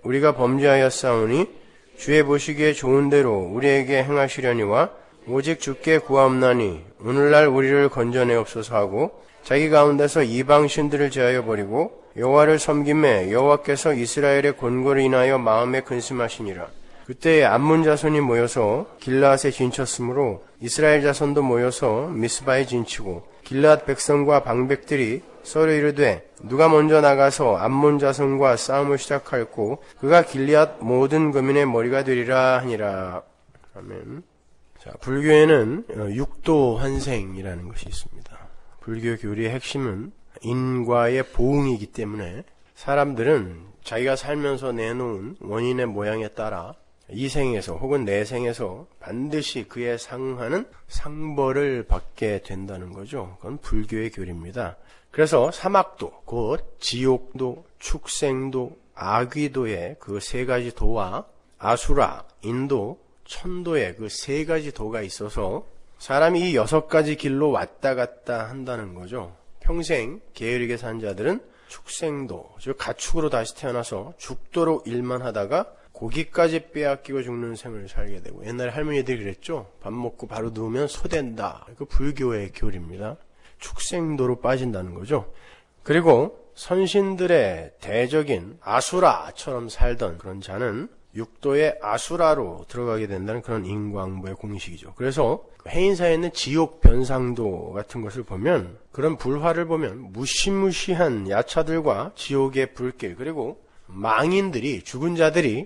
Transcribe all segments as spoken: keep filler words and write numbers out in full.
우리가 범죄하였사오니 주의 보시기에 좋은 대로 우리에게 행하시려니와 오직 주께 구하옵나니 오늘날 우리를 건져내옵소서 하고 자기 가운데서 이방 신들을 제하여 버리고 여호와를 섬김에 여호와께서 이스라엘의 곤고를 인하여 마음에 근심하시니라. 그때에 암몬 자손이 모여서 길라앗에 진쳤으므로 이스라엘 자손도 모여서 미스바에 진치고 길라앗 백성과 방백들이 서로 이르되 누가 먼저 나가서 암몬 자손과 싸움을 시작할고 그가 길리앗 모든 거민의 머리가 되리라 하니라. 아멘. 자, 불교에는 육도 환생이라는 것이 있습니다. 불교 교리의 핵심은 인과의 보응이기 때문에 사람들은 자기가 살면서 내놓은 원인의 모양에 따라 이 생에서 혹은 내 생에서 반드시 그에 상응하는 상벌을 받게 된다는 거죠. 그건 불교의 교리입니다. 그래서 사막도, 곧 지옥도, 축생도, 아귀도의 그 세 가지 도와 아수라, 인도, 천도의 그 세 가지 도가 있어서 사람이 이 여섯 가지 길로 왔다 갔다 한다는 거죠. 평생 게으르게 산 자들은 축생도, 즉 가축으로 다시 태어나서 죽도록 일만 하다가 고기까지 빼앗기고 죽는 생을 살게 되고, 옛날에 할머니들이 그랬죠. 밥 먹고 바로 누우면 소된다. 그 불교의 교리입니다. 축생도로 빠진다는 거죠. 그리고 선신들의 대적인 아수라처럼 살던 그런 자는 육도의 아수라로 들어가게 된다는 그런 인과응보의 공식이죠. 그래서 해인사에 있는 지옥 변상도 같은 것을 보면, 그런 불화를 보면 무시무시한 야차들과 지옥의 불길, 그리고 망인들이, 죽은 자들이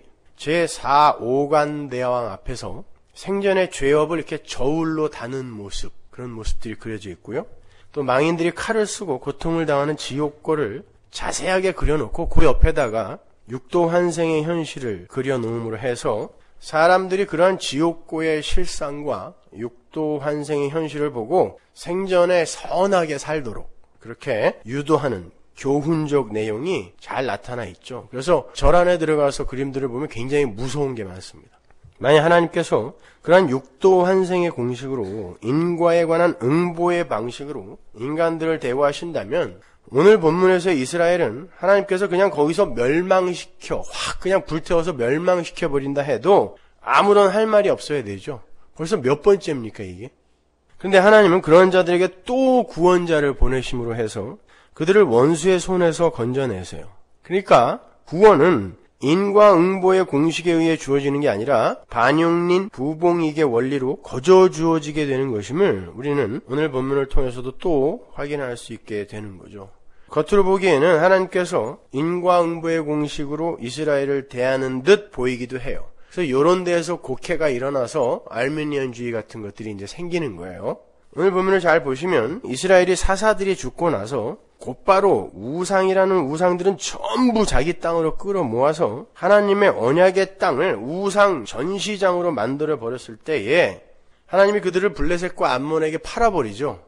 제사 오간대왕 앞에서 생전의 죄업을 이렇게 저울로 다는 모습, 그런 모습들이 그려져 있고요. 또 망인들이 칼을 쓰고 고통을 당하는 지옥고를 자세하게 그려놓고 그 옆에다가 육도 환생의 현실을 그려놓음으로 해서 사람들이 그러한 지옥고의 실상과 육도 환생의 현실을 보고 생전에 선하게 살도록 그렇게 유도하는 교훈적 내용이 잘 나타나 있죠. 그래서 절 안에 들어가서 그림들을 보면 굉장히 무서운 게 많습니다. 만약 하나님께서 그러한 육도 환생의 공식으로 인과에 관한 응보의 방식으로 인간들을 대우하신다면 오늘 본문에서 이스라엘은 하나님께서 그냥 거기서 멸망시켜 확 그냥 불태워서 멸망시켜 버린다 해도 아무런 할 말이 없어야 되죠. 벌써 몇 번째입니까 이게? 그런데 하나님은 그런 자들에게 또 구원자를 보내심으로 해서 그들을 원수의 손에서 건져내세요. 그러니까 구원은 인과응보의 공식에 의해 주어지는 게 아니라 반용린 부봉익의 원리로 거저 주어지게 되는 것임을 우리는 오늘 본문을 통해서도 또 확인할 수 있게 되는 거죠. 겉으로 보기에는 하나님께서 인과응보의 공식으로 이스라엘을 대하는 듯 보이기도 해요. 그래서 이런 데에서 곡해가 일어나서 알미니언주의 같은 것들이 이제 생기는 거예요. 오늘 본문을 잘 보시면 이스라엘이 사사들이 죽고 나서 곧바로 우상이라는 우상들은 전부 자기 땅으로 끌어모아서 하나님의 언약의 땅을 우상 전시장으로 만들어 버렸을 때에 하나님이 그들을 블레셋과 암몬에게 팔아버리죠.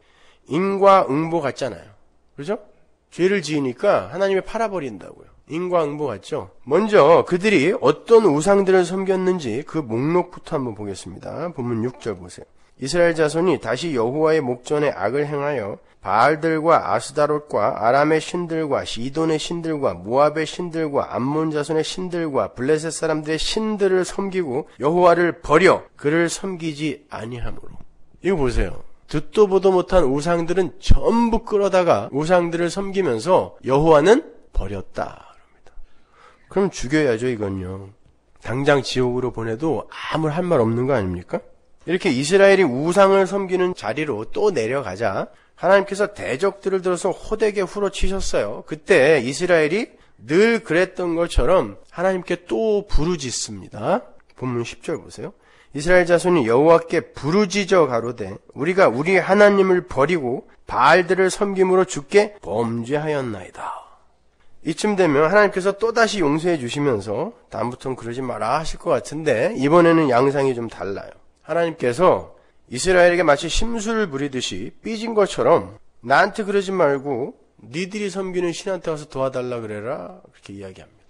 인과응보 같잖아요. 그렇죠? 죄를 지으니까 하나님이 팔아버린다고요. 인과응보 같죠? 먼저 그들이 어떤 우상들을 섬겼는지 그 목록부터 한번 보겠습니다. 본문 육 절 보세요. 이스라엘 자손이 다시 여호와의 목전에 악을 행하여 바알들과 아스다롯과 아람의 신들과 시돈의 신들과 모압의 신들과 암몬 자손의 신들과 블레셋 사람들의 신들을 섬기고 여호와를 버려 그를 섬기지 아니하므로. 이거 보세요. 듣도 보도 못한 우상들은 전부 끌어다가 우상들을 섬기면서 여호와는 버렸다 그럽니다. 그럼 죽여야죠 이건요. 당장 지옥으로 보내도 아무 할 말 없는 거 아닙니까? 이렇게 이스라엘이 우상을 섬기는 자리로 또 내려가자 하나님께서 대적들을 들어서 호되게 후려치셨어요. 그때 이스라엘이 늘 그랬던 것처럼 하나님께 또 부르짖습니다. 본문 십 절 보세요. 이스라엘 자손이 여호와께 부르짖어 가로되 우리가 우리 하나님을 버리고 바알들을 섬김으로 주께 범죄하였나이다. 이쯤 되면 하나님께서 또다시 용서해 주시면서 다음부터는 그러지 마라 하실 것 같은데 이번에는 양상이 좀 달라요. 하나님께서 이스라엘에게 마치 심술을 부리듯이 삐진 것처럼 나한테 그러지 말고 니들이 섬기는 신한테 와서 도와달라 그래라 그렇게 이야기합니다.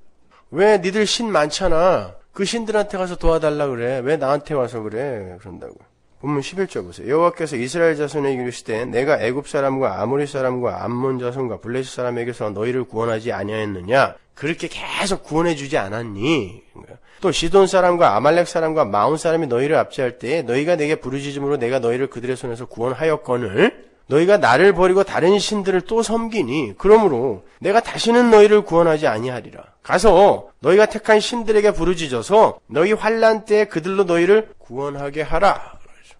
왜 니들 신 많잖아. 그 신들한테 가서 도와달라 그래. 왜 나한테 와서 그래. 그런다고. 본문 십일 절 보세요. 여호와께서 이스라엘 자손에게 이르시되 내가 애굽 사람과 아모리 사람과 암몬 자손과 블레셋 사람에게서 너희를 구원하지 아니하였느냐? 그렇게 계속 구원해 주지 않았니? 또 시돈 사람과 아말렉 사람과 마온 사람이 너희를 압제할 때에 너희가 내게 부르짖음으로 내가 너희를 그들의 손에서 구원하였거늘 너희가 나를 버리고 다른 신들을 또 섬기니 그러므로 내가 다시는 너희를 구원하지 아니하리라. 가서 너희가 택한 신들에게 부르짖어서 너희 환난 때에 그들로 너희를 구원하게 하라.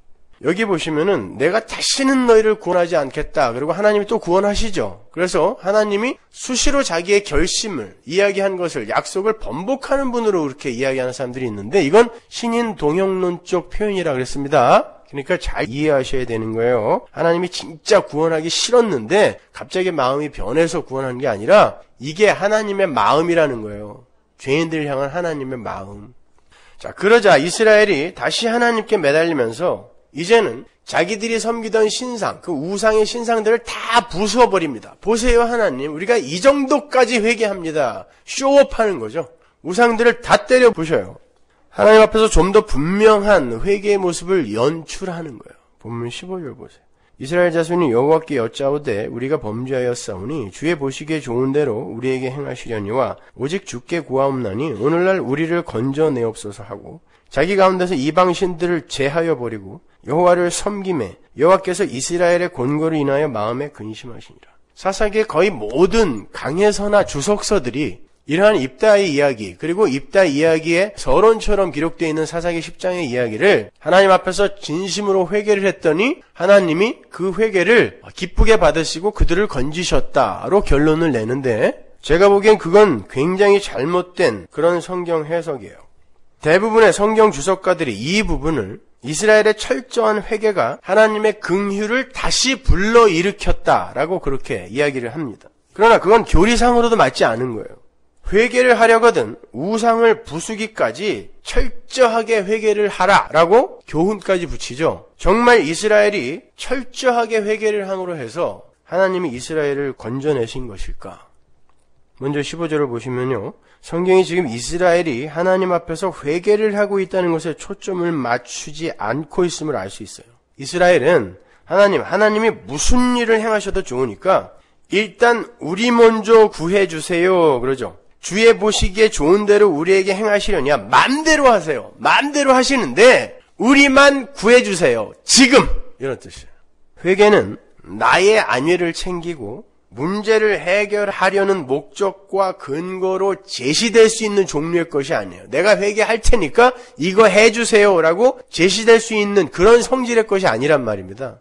여기 보시면은 내가 다시는 너희를 구원하지 않겠다. 그리고 하나님이 또 구원하시죠. 그래서 하나님이 수시로 자기의 결심을 이야기한 것을 약속을 번복하는 분으로 그렇게 이야기하는 사람들이 있는데 이건 신인 동형론적 표현이라 그랬습니다. 그러니까 잘 이해하셔야 되는 거예요. 하나님이 진짜 구원하기 싫었는데 갑자기 마음이 변해서 구원한 게 아니라 이게 하나님의 마음이라는 거예요. 죄인들을 향한 하나님의 마음. 자, 그러자 이스라엘이 다시 하나님께 매달리면서 이제는 자기들이 섬기던 신상, 그 우상의 신상들을 다 부수어버립니다. 보세요, 하나님. 우리가 이 정도까지 회개합니다. 쇼업하는 거죠. 우상들을 다 때려 부셔요. 하나님 앞에서 좀 더 분명한 회개의 모습을 연출하는 거예요. 본문 십오 절 보세요. 이스라엘 자손이 여호와께 여짜오되 우리가 범죄하였사오니 주의 보시기에 좋은 대로 우리에게 행하시려니와 오직 주께 구하옵나니 오늘날 우리를 건져내옵소서 하고 자기 가운데서 이방 신들을 제하여 버리고 여호와를 섬김에 여호와께서 이스라엘의 권고를 인하여 마음에 근심하시니라. 사사기의 거의 모든 강해서나 주석서들이 이러한 입다의 이야기 그리고 입다 이야기의 서론처럼 기록되어 있는 사사기 십 장의 이야기를 하나님 앞에서 진심으로 회개를 했더니 하나님이 그 회개를 기쁘게 받으시고 그들을 건지셨다로 결론을 내는데 제가 보기엔 그건 굉장히 잘못된 그런 성경 해석이에요. 대부분의 성경 주석가들이 이 부분을 이스라엘의 철저한 회개가 하나님의 긍휼을 다시 불러일으켰다라고 그렇게 이야기를 합니다. 그러나 그건 교리상으로도 맞지 않은 거예요. 회개를 하려거든 우상을 부수기까지 철저하게 회개를 하라라고 교훈까지 붙이죠. 정말 이스라엘이 철저하게 회개를 함으로 해서 하나님이 이스라엘을 건져내신 것일까? 먼저 십오 절을 보시면요. 성경이 지금 이스라엘이 하나님 앞에서 회개를 하고 있다는 것에 초점을 맞추지 않고 있음을 알 수 있어요. 이스라엘은 하나님, 하나님이 무슨 일을 행하셔도 좋으니까 일단 우리 먼저 구해주세요. 그러죠. 주의 보시기에 좋은 대로 우리에게 행하시려냐. 맘대로 하세요. 맘대로 하시는데 우리만 구해주세요. 지금! 이런 뜻이에요. 회개는 나의 안위를 챙기고 문제를 해결하려는 목적과 근거로 제시될 수 있는 종류의 것이 아니에요. 내가 회개할 테니까 이거 해주세요라고 제시될 수 있는 그런 성질의 것이 아니란 말입니다.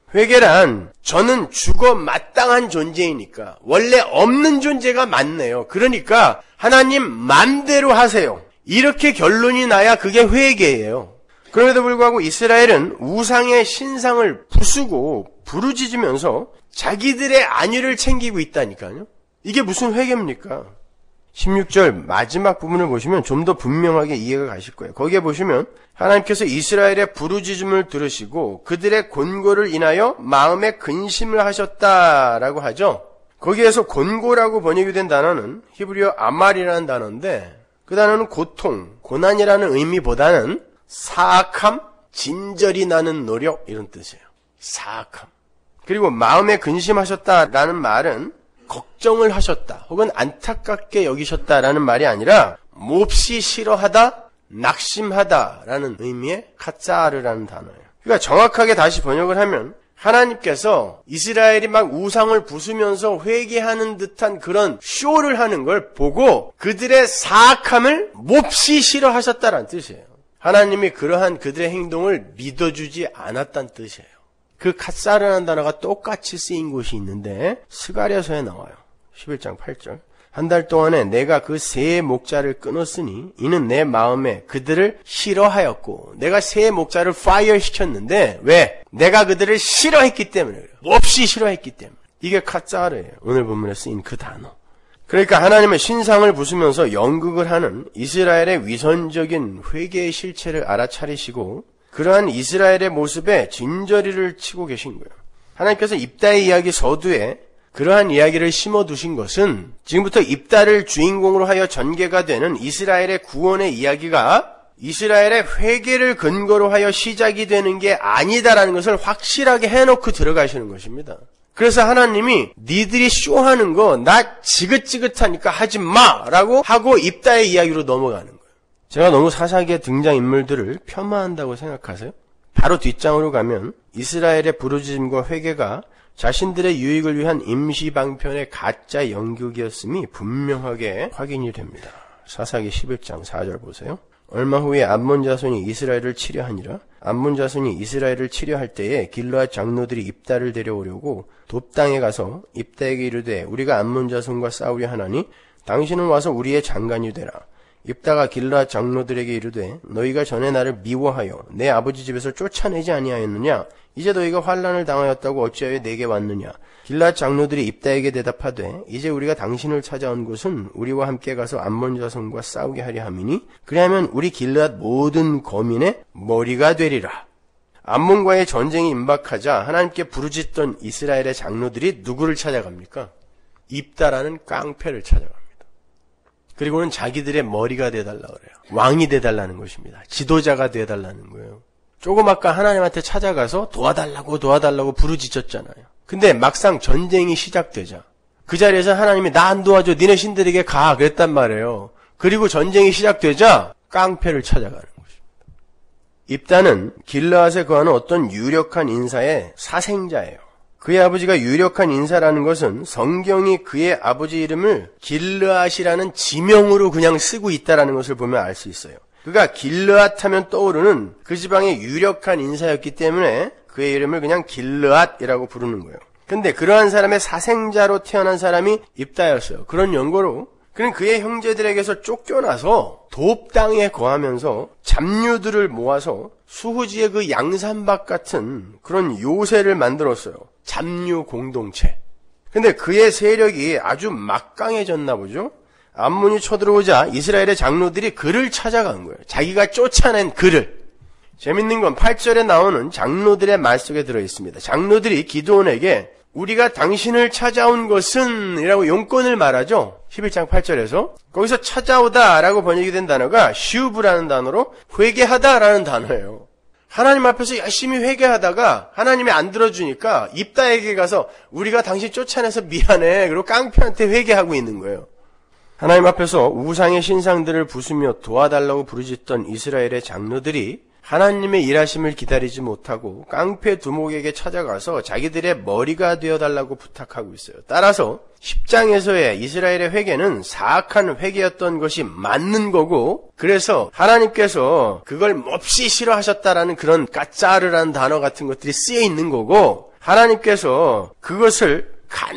회개란 저는 죽어 마땅한 존재이니까 원래 없는 존재가 맞네요. 그러니까 하나님 맘대로 하세요. 이렇게 결론이 나야 그게 회개예요. 그럼에도 불구하고 이스라엘은 우상의 신상을 부수고 부르짖으면서 자기들의 안위를 챙기고 있다니까요. 이게 무슨 회개입니까? 십육 절 마지막 부분을 보시면 좀 더 분명하게 이해가 가실 거예요. 거기에 보시면 하나님께서 이스라엘의 부르짖음을 들으시고 그들의 곤고를 인하여 마음에 근심을 하셨다라고 하죠. 거기에서 곤고라고 번역이 된 단어는 히브리어 아말이라는 단어인데 그 단어는 고통, 고난이라는 의미보다는 사악함, 진절이 나는 노력 이런 뜻이에요. 사악함. 그리고 마음에 근심하셨다라는 말은 걱정을 하셨다 혹은 안타깝게 여기셨다라는 말이 아니라 몹시 싫어하다, 낙심하다라는 의미의 카짜르라는 단어예요. 그러니까 정확하게 다시 번역을 하면 하나님께서 이스라엘이 막 우상을 부수면서 회개하는 듯한 그런 쇼를 하는 걸 보고 그들의 사악함을 몹시 싫어하셨다라는 뜻이에요. 하나님이 그러한 그들의 행동을 믿어주지 않았다는 뜻이에요. 그 카사르라는 단어가 똑같이 쓰인 곳이 있는데 스가랴서에 나와요. 십일 장 팔 절. 한 달 동안에 내가 그 새 목자를 끊었으니 이는 내 마음에 그들을 싫어하였고 내가 새 목자를 파이어 시켰는데 왜? 내가 그들을 싫어했기 때문에 그래요. 몹시 싫어했기 때문에. 이게 카사르예요. 오늘 본문에 쓰인 그 단어. 그러니까 하나님의 신상을 부수면서 연극을 하는 이스라엘의 위선적인 회개의 실체를 알아차리시고 그러한 이스라엘의 모습에 진저리를 치고 계신 거예요. 하나님께서 입다의 이야기 서두에 그러한 이야기를 심어두신 것은 지금부터 입다를 주인공으로 하여 전개가 되는 이스라엘의 구원의 이야기가 이스라엘의 회개를 근거로 하여 시작이 되는 게 아니다라는 것을 확실하게 해놓고 들어가시는 것입니다. 그래서 하나님이 니들이 쇼하는 거 나 지긋지긋하니까 하지 마라고 하고 입다의 이야기로 넘어가는 거예요. 제가 너무 사사기의 등장인물들을 폄하한다고 생각하세요? 바로 뒷장으로 가면 이스라엘의 부르짖음과 회개가 자신들의 유익을 위한 임시방편의 가짜 연극이었음이 분명하게 확인이 됩니다. 사사기 십일 장 사 절 보세요. 얼마 후에 암몬 자손이 이스라엘을 치려하니라. 암몬 자손이 이스라엘을 치려할 때에 길르앗 장로들이 입다를 데려오려고 돕 땅에 가서 입다에게 이르되 우리가 암몬 자손과 싸우려 하나니 당신은 와서 우리의 장관이 되라. 입다가 길르앗 장로들에게 이르되 너희가 전에 나를 미워하여 내 아버지 집에서 쫓아내지 아니하였느냐? 이제 너희가 환난을 당하였다고 어찌하여 내게 왔느냐? 길르앗 장로들이 입다에게 대답하되 이제 우리가 당신을 찾아온 곳은 우리와 함께 가서 암몬 자손과 싸우게 하려 함이니 그리하면 우리 길르앗 모든 거민의 머리가 되리라. 암몬과의 전쟁이 임박하자 하나님께 부르짖던 이스라엘의 장로들이 누구를 찾아갑니까? 입다라는 깡패를 찾아갑니다. 그리고는 자기들의 머리가 돼달라 그래요. 왕이 돼달라는 것입니다. 지도자가 돼달라는 거예요. 조금 아까 하나님한테 찾아가서 도와달라고 도와달라고 부르짖었잖아요. 근데 막상 전쟁이 시작되자 그 자리에서 하나님이 나 안 도와줘 니네 신들에게 가 그랬단 말이에요. 그리고 전쟁이 시작되자 깡패를 찾아가는 것입니다. 입다는 길르앗에 거하는 어떤 유력한 인사의 사생자예요. 그의 아버지가 유력한 인사라는 것은 성경이 그의 아버지 이름을 길르앗이라는 지명으로 그냥 쓰고 있다는 것을 보면 알 수 있어요. 그가 길르앗 하면 떠오르는 그 지방의 유력한 인사였기 때문에 그의 이름을 그냥 길르앗이라고 부르는 거예요. 근데 그러한 사람의 사생자로 태어난 사람이 입다였어요. 그런 연고로 그는 그의 형제들에게서 쫓겨나서 돕 땅에 거하면서 잡류들을 모아서 수후지의 그 양산박 같은 그런 요새를 만들었어요. 잡류 공동체. 근데 그의 세력이 아주 막강해졌나 보죠. 암몬이 쳐들어오자 이스라엘의 장로들이 그를 찾아간 거예요. 자기가 쫓아낸 그를. 재밌는 건 팔 절에 나오는 장로들의 말 속에 들어있습니다. 장로들이 기드온에게 우리가 당신을 찾아온 것은 이라고 용건을 말하죠. 십일 장 팔 절에서 거기서 찾아오다 라고 번역이 된 단어가 슈브라는 단어로 회개하다 라는 단어예요. 하나님 앞에서 열심히 회개하다가 하나님이 안 들어주니까 입다에게 가서 우리가 당신 쫓아내서 미안해 그리고 깡패한테 회개하고 있는 거예요. 하나님 앞에서 우상의 신상들을 부수며 도와달라고 부르짖던 이스라엘의 장로들이 하나님의 일하심을 기다리지 못하고 깡패 두목에게 찾아가서 자기들의 머리가 되어달라고 부탁하고 있어요. 따라서 십 장에서의 이스라엘의 회개는 사악한 회개였던 것이 맞는 거고 그래서 하나님께서 그걸 몹시 싫어하셨다라는 그런 까짜르라는 단어 같은 것들이 쓰여 있는 거고 하나님께서 그것을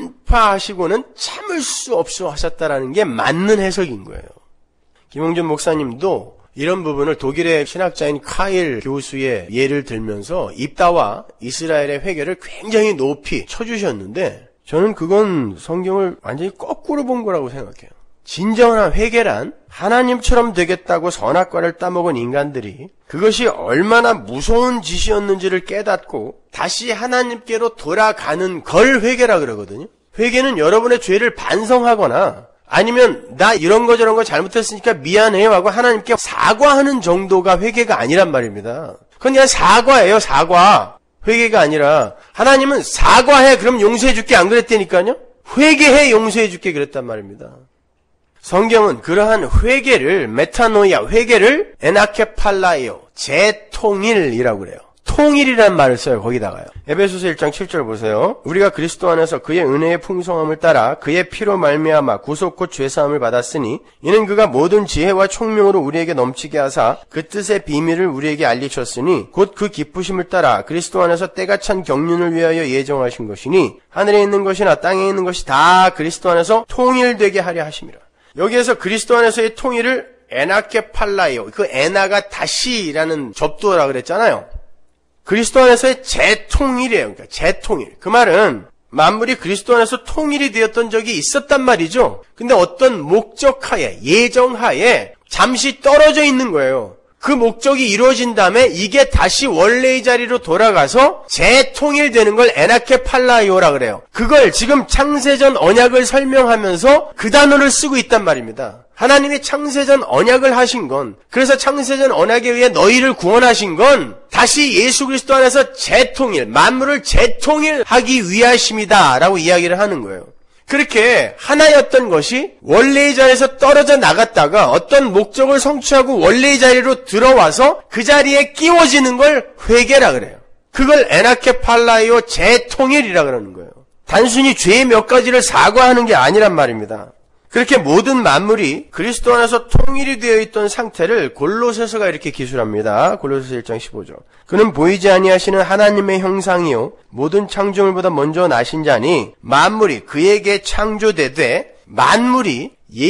간파하시고는 참을 수 없어 하셨다라는 게 맞는 해석인 거예요. 김홍준 목사님도 이런 부분을 독일의 신학자인 카일 교수의 예를 들면서 입다와 이스라엘의 회개를 굉장히 높이 쳐주셨는데 저는 그건 성경을 완전히 거꾸로 본 거라고 생각해요. 진정한 회개란 하나님처럼 되겠다고 선악과를 따먹은 인간들이 그것이 얼마나 무서운 짓이었는지를 깨닫고 다시 하나님께로 돌아가는 걸 회개라 그러거든요. 회개는 여러분의 죄를 반성하거나 아니면 나 이런 거 저런 거 잘못했으니까 미안해요 하고 하나님께 사과하는 정도가 회개가 아니란 말입니다. 그건 그냥 사과예요. 사과. 회개가 아니라 하나님은 사과해 그럼 용서해 줄게 안 그랬다니까요. 회개해 용서해 줄게 그랬단 말입니다. 성경은 그러한 회개를 메타노이아 회개를 에나케팔라이오 재통일이라고 그래요. 통일이라는 말을 써요. 거기다가요. 에베소서 일 장 칠 절 보세요. 우리가 그리스도 안에서 그의 은혜의 풍성함을 따라 그의 피로 말미암아 구속 곧 죄사함을 받았으니 이는 그가 모든 지혜와 총명으로 우리에게 넘치게 하사 그 뜻의 비밀을 우리에게 알리셨으니 곧 그 기쁘심을 따라 그리스도 안에서 때가 찬 경륜을 위하여 예정하신 것이니 하늘에 있는 것이나 땅에 있는 것이 다 그리스도 안에서 통일되게 하려 하심이라. 여기에서 그리스도 안에서의 통일을 에나케팔라이오 그 에나가 다시라는 접두어라 그랬잖아요. 그리스도 안에서의 재통일이에요. 그러니까 재통일. 그 말은 만물이 그리스도 안에서 통일이 되었던 적이 있었단 말이죠. 근데 어떤 목적하에 예정하에 잠시 떨어져 있는 거예요. 그 목적이 이루어진 다음에 이게 다시 원래의 자리로 돌아가서 재통일되는 걸 에나케팔라이오라 그래요. 그걸 지금 창세전 언약을 설명하면서 그 단어를 쓰고 있단 말입니다. 하나님이 창세전 언약을 하신 건, 그래서 창세전 언약에 의해 너희를 구원하신 건 다시 예수 그리스도 안에서 재통일, 만물을 재통일하기 위하심이다 라고 이야기를 하는 거예요. 그렇게 하나였던 것이 원래의 자리에서 떨어져 나갔다가 어떤 목적을 성취하고 원래의 자리로 들어와서 그 자리에 끼워지는 걸 회개라 그래요. 그걸 에나케팔라이오 재통일이라 그러는 거예요. 단순히 죄 몇 가지를 사과하는 게 아니란 말입니다. 그렇게 모든 만물이 그리스도 안에서 통일이 되어 있던 상태를 골로새서가 이렇게 기술합니다. 골로새서 일 장 십오 절. 그는 보이지 아니하시는 하나님의 형상이요 모든 창조물보다 먼저 나신 자니 만물이 그에게 창조되되 만물이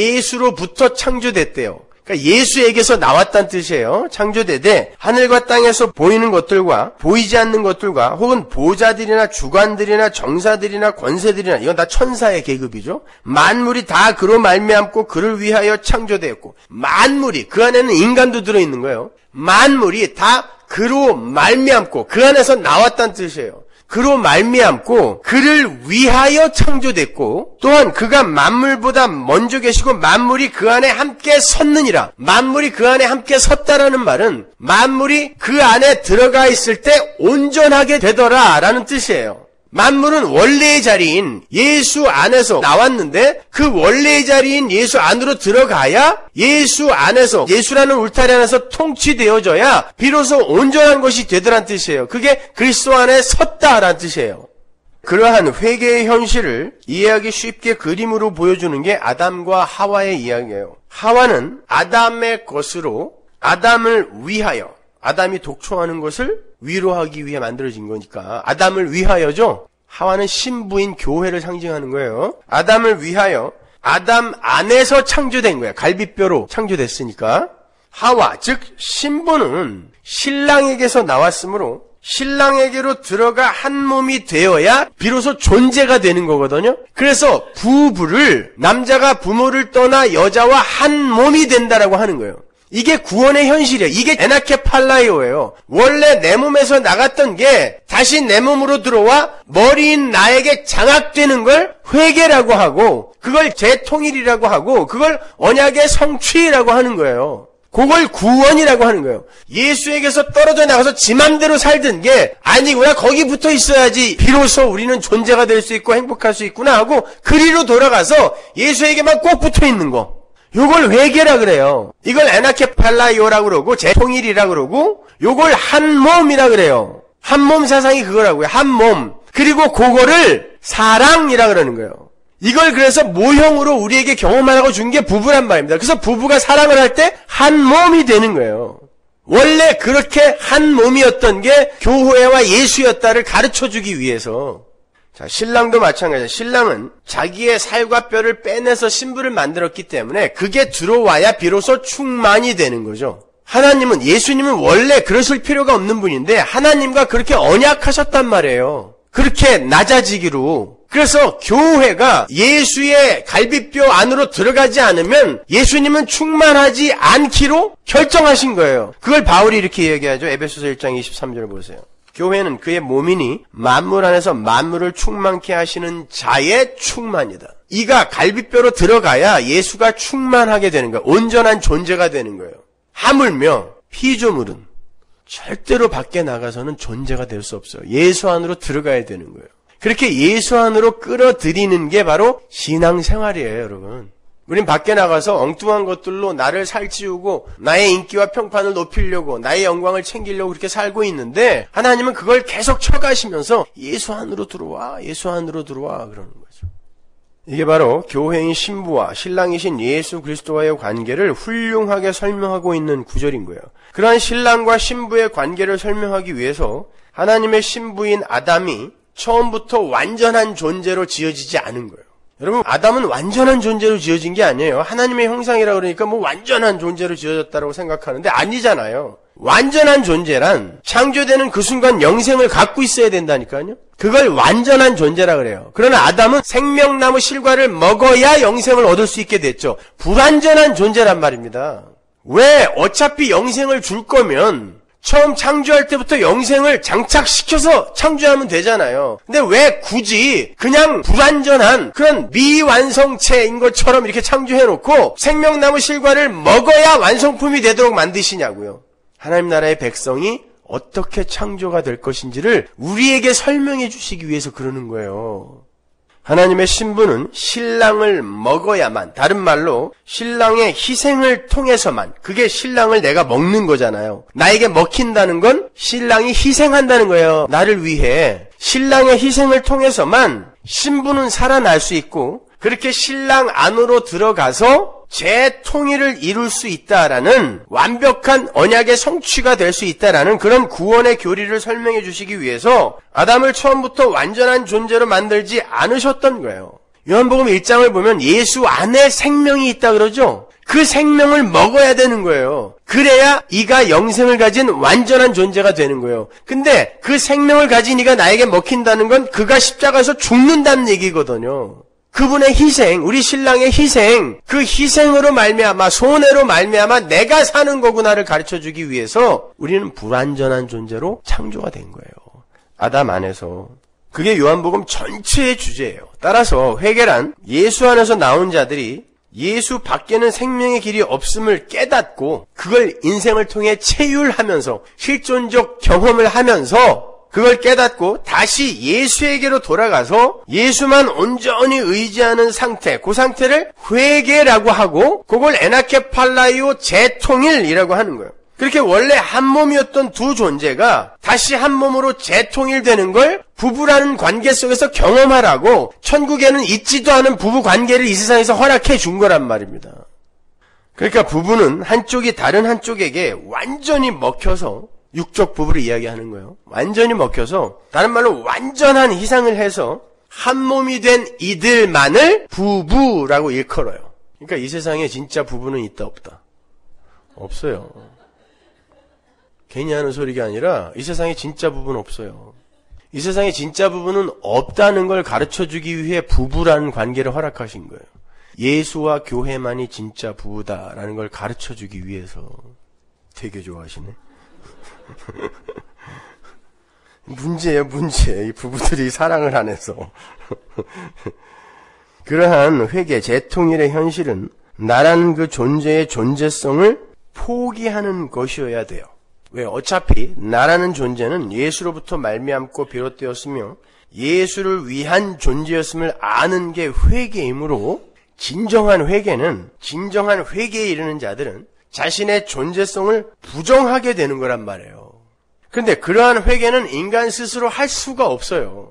예수로부터 창조됐대요. 그러니까 예수에게서 나왔다는 뜻이에요. 창조되되 하늘과 땅에서 보이는 것들과 보이지 않는 것들과 혹은 보좌들이나 주관들이나 정사들이나 권세들이나 이건 다 천사의 계급이죠. 만물이 다 그로 말미암고 그를 위하여 창조되었고 만물이 그 안에는 인간도 들어있는 거예요. 만물이 다 그로 말미암고 그 안에서 나왔다는 뜻이에요. 그로 말미암고 그를 위하여 창조됐고 또한 그가 만물보다 먼저 계시고 만물이 그 안에 함께 섰느니라. 만물이 그 안에 함께 섰다라는 말은 만물이 그 안에 들어가 있을 때 온전하게 되더라 라는 뜻이에요. 만물은 원래의 자리인 예수 안에서 나왔는데 그 원래의 자리인 예수 안으로 들어가야 예수 안에서 예수라는 울타리 안에서 통치되어져야 비로소 온전한 것이 되더란 뜻이에요. 그게 그리스도 안에 섰다라는 뜻이에요. 그러한 회개의 현실을 이해하기 쉽게 그림으로 보여주는 게 아담과 하와의 이야기예요. 하와는 아담의 것으로 아담을 위하여 아담이 독초하는 것을 위로하기 위해 만들어진 거니까 아담을 위하여죠. 하와는 신부인 교회를 상징하는 거예요. 아담을 위하여 아담 안에서 창조된 거예요. 갈비뼈로 창조됐으니까. 하와, 즉 신부는 신랑에게서 나왔으므로 신랑에게로 들어가 한 몸이 되어야 비로소 존재가 되는 거거든요. 그래서 부부를 남자가 부모를 떠나 여자와 한 몸이 된다라고 하는 거예요. 이게 구원의 현실이에요. 이게 에나케팔라이오예요. 원래 내 몸에서 나갔던 게 다시 내 몸으로 들어와 머리인 나에게 장악되는 걸 회개라고 하고 그걸 재통일이라고 하고 그걸 언약의 성취라고 하는 거예요. 그걸 구원이라고 하는 거예요. 예수에게서 떨어져 나가서 지 맘대로 살던 게 아니구나, 거기 붙어 있어야지 비로소 우리는 존재가 될 수 있고 행복할 수 있구나 하고 그리로 돌아가서 예수에게만 꼭 붙어 있는 거, 요걸 회개라 그래요. 이걸 에나케팔라이오라고 그러고 재통일이라 그러고 요걸 한 몸이라 그래요. 한 몸 사상이 그거라고요. 한 몸. 그리고 그거를 사랑이라 그러는 거예요. 이걸 그래서 모형으로 우리에게 경험하라고 준 게 부부란 말입니다. 그래서 부부가 사랑을 할 때 한 몸이 되는 거예요. 원래 그렇게 한 몸이었던 게 교회와 예수였다를 가르쳐주기 위해서. 자, 신랑도 마찬가지예요. 신랑은 자기의 살과 뼈를 빼내서 신부를 만들었기 때문에 그게 들어와야 비로소 충만이 되는 거죠. 하나님은, 예수님은 원래 그러실 필요가 없는 분인데 하나님과 그렇게 언약하셨단 말이에요. 그렇게 낮아지기로. 그래서 교회가 예수의 갈비뼈 안으로 들어가지 않으면 예수님은 충만하지 않기로 결정하신 거예요. 그걸 바울이 이렇게 얘기하죠. 에베소서 일 장 이십삼 절 보세요. 교회는 그의 몸이니 만물 안에서 만물을 충만케 하시는 자의 충만이다. 이가 갈비뼈로 들어가야 예수가 충만하게 되는 거예요. 온전한 존재가 되는 거예요. 하물며 피조물은 절대로 밖에 나가서는 존재가 될 수 없어요. 예수 안으로 들어가야 되는 거예요. 그렇게 예수 안으로 끌어들이는 게 바로 신앙생활이에요, 여러분. 우린 밖에 나가서 엉뚱한 것들로 나를 살찌우고 나의 인기와 평판을 높이려고 나의 영광을 챙기려고 그렇게 살고 있는데 하나님은 그걸 계속 쳐가시면서 예수 안으로 들어와, 예수 안으로 들어와 그러는 거죠. 이게 바로 교회인 신부와 신랑이신 예수 그리스도와의 관계를 훌륭하게 설명하고 있는 구절인 거예요. 그러한 신랑과 신부의 관계를 설명하기 위해서 하나님의 신부인 아담이 처음부터 완전한 존재로 지어지지 않은 거예요. 여러분, 아담은 완전한 존재로 지어진 게 아니에요. 하나님의 형상이라 그러니까 뭐 완전한 존재로 지어졌다고 생각하는데 아니잖아요. 완전한 존재란 창조되는 그 순간 영생을 갖고 있어야 된다니까요. 그걸 완전한 존재라 그래요. 그러나 아담은 생명나무 실과를 먹어야 영생을 얻을 수 있게 됐죠. 불완전한 존재란 말입니다. 왜 어차피 영생을 줄 거면 처음 창조할 때부터 영생을 장착시켜서 창조하면 되잖아요. 근데 왜 굳이 그냥 불완전한 그런 미완성체인 것처럼 이렇게 창조해놓고 생명나무 실과를 먹어야 완성품이 되도록 만드시냐고요. 하나님 나라의 백성이 어떻게 창조가 될 것인지를 우리에게 설명해 주시기 위해서 그러는 거예요. 하나님의 신부는 신랑을 먹어야만, 다른 말로 신랑의 희생을 통해서만, 그게 신랑을 내가 먹는 거잖아요. 나에게 먹힌다는 건 신랑이 희생한다는 거예요. 나를 위해. 신랑의 희생을 통해서만 신부는 살아날 수 있고, 그렇게 신랑 안으로 들어가서 재통일을 이룰 수 있다라는 완벽한 언약의 성취가 될 수 있다라는 그런 구원의 교리를 설명해 주시기 위해서 아담을 처음부터 완전한 존재로 만들지 않으셨던 거예요. 요한복음 일 장을 보면 예수 안에 생명이 있다 그러죠. 그 생명을 먹어야 되는 거예요. 그래야 이가 영생을 가진 완전한 존재가 되는 거예요. 근데 그 생명을 가진 이가 나에게 먹힌다는 건 그가 십자가에서 죽는다는 얘기거든요. 그분의 희생, 우리 신랑의 희생, 그 희생으로 말미암아, 손해로 말미암아 내가 사는 거구나를 가르쳐주기 위해서 우리는 불완전한 존재로 창조가 된 거예요. 아담 안에서. 그게 요한복음 전체의 주제예요. 따라서 회개란 예수 안에서 나온 자들이 예수 밖에는 생명의 길이 없음을 깨닫고 그걸 인생을 통해 체휼하면서 실존적 경험을 하면서 그걸 깨닫고 다시 예수에게로 돌아가서 예수만 온전히 의지하는 상태, 그 상태를 회개라고 하고 그걸 에나케팔라이오 재통일이라고 하는 거예요. 그렇게 원래 한 몸이었던 두 존재가 다시 한 몸으로 재통일되는 걸 부부라는 관계 속에서 경험하라고 천국에는 있지도 않은 부부 관계를 이 세상에서 허락해 준 거란 말입니다. 그러니까 부부는 한쪽이 다른 한쪽에게 완전히 먹혀서 육적 부부를 이야기하는 거예요. 완전히 먹혀서 다른 말로 완전한 희생을 해서 한 몸이 된 이들만을 부부라고 일컬어요. 그러니까 이 세상에 진짜 부부는 있다 없다? 없어요. 괜히 하는 소리가 아니라 이 세상에 진짜 부부는 없어요. 이 세상에 진짜 부부는 없다는 걸 가르쳐주기 위해 부부라는 관계를 허락하신 거예요. 예수와 교회만이 진짜 부부다라는 걸 가르쳐주기 위해서. 되게 좋아하시네. 문제예요, 문제. 이 부부들이 사랑을 안 해서. 그러한 회개, 재통일의 현실은 나라는 그 존재의 존재성을 포기하는 것이어야 돼요. 왜? 어차피 나라는 존재는 예수로부터 말미암고 비롯되었으며 예수를 위한 존재였음을 아는 게 회개이므로 진정한 회개는, 진정한 회개에 이르는 자들은 자신의 존재성을 부정하게 되는 거란 말이에요. 그런데 그러한 회개는 인간 스스로 할 수가 없어요.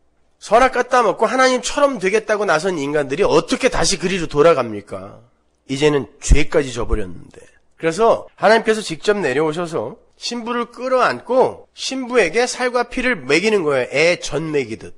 선악 갖다 먹고 하나님처럼 되겠다고 나선 인간들이 어떻게 다시 그리로 돌아갑니까? 이제는 죄까지 져버렸는데. 그래서 하나님께서 직접 내려오셔서 신부를 끌어안고 신부에게 살과 피를 먹이는 거예요. 애 전 먹이듯.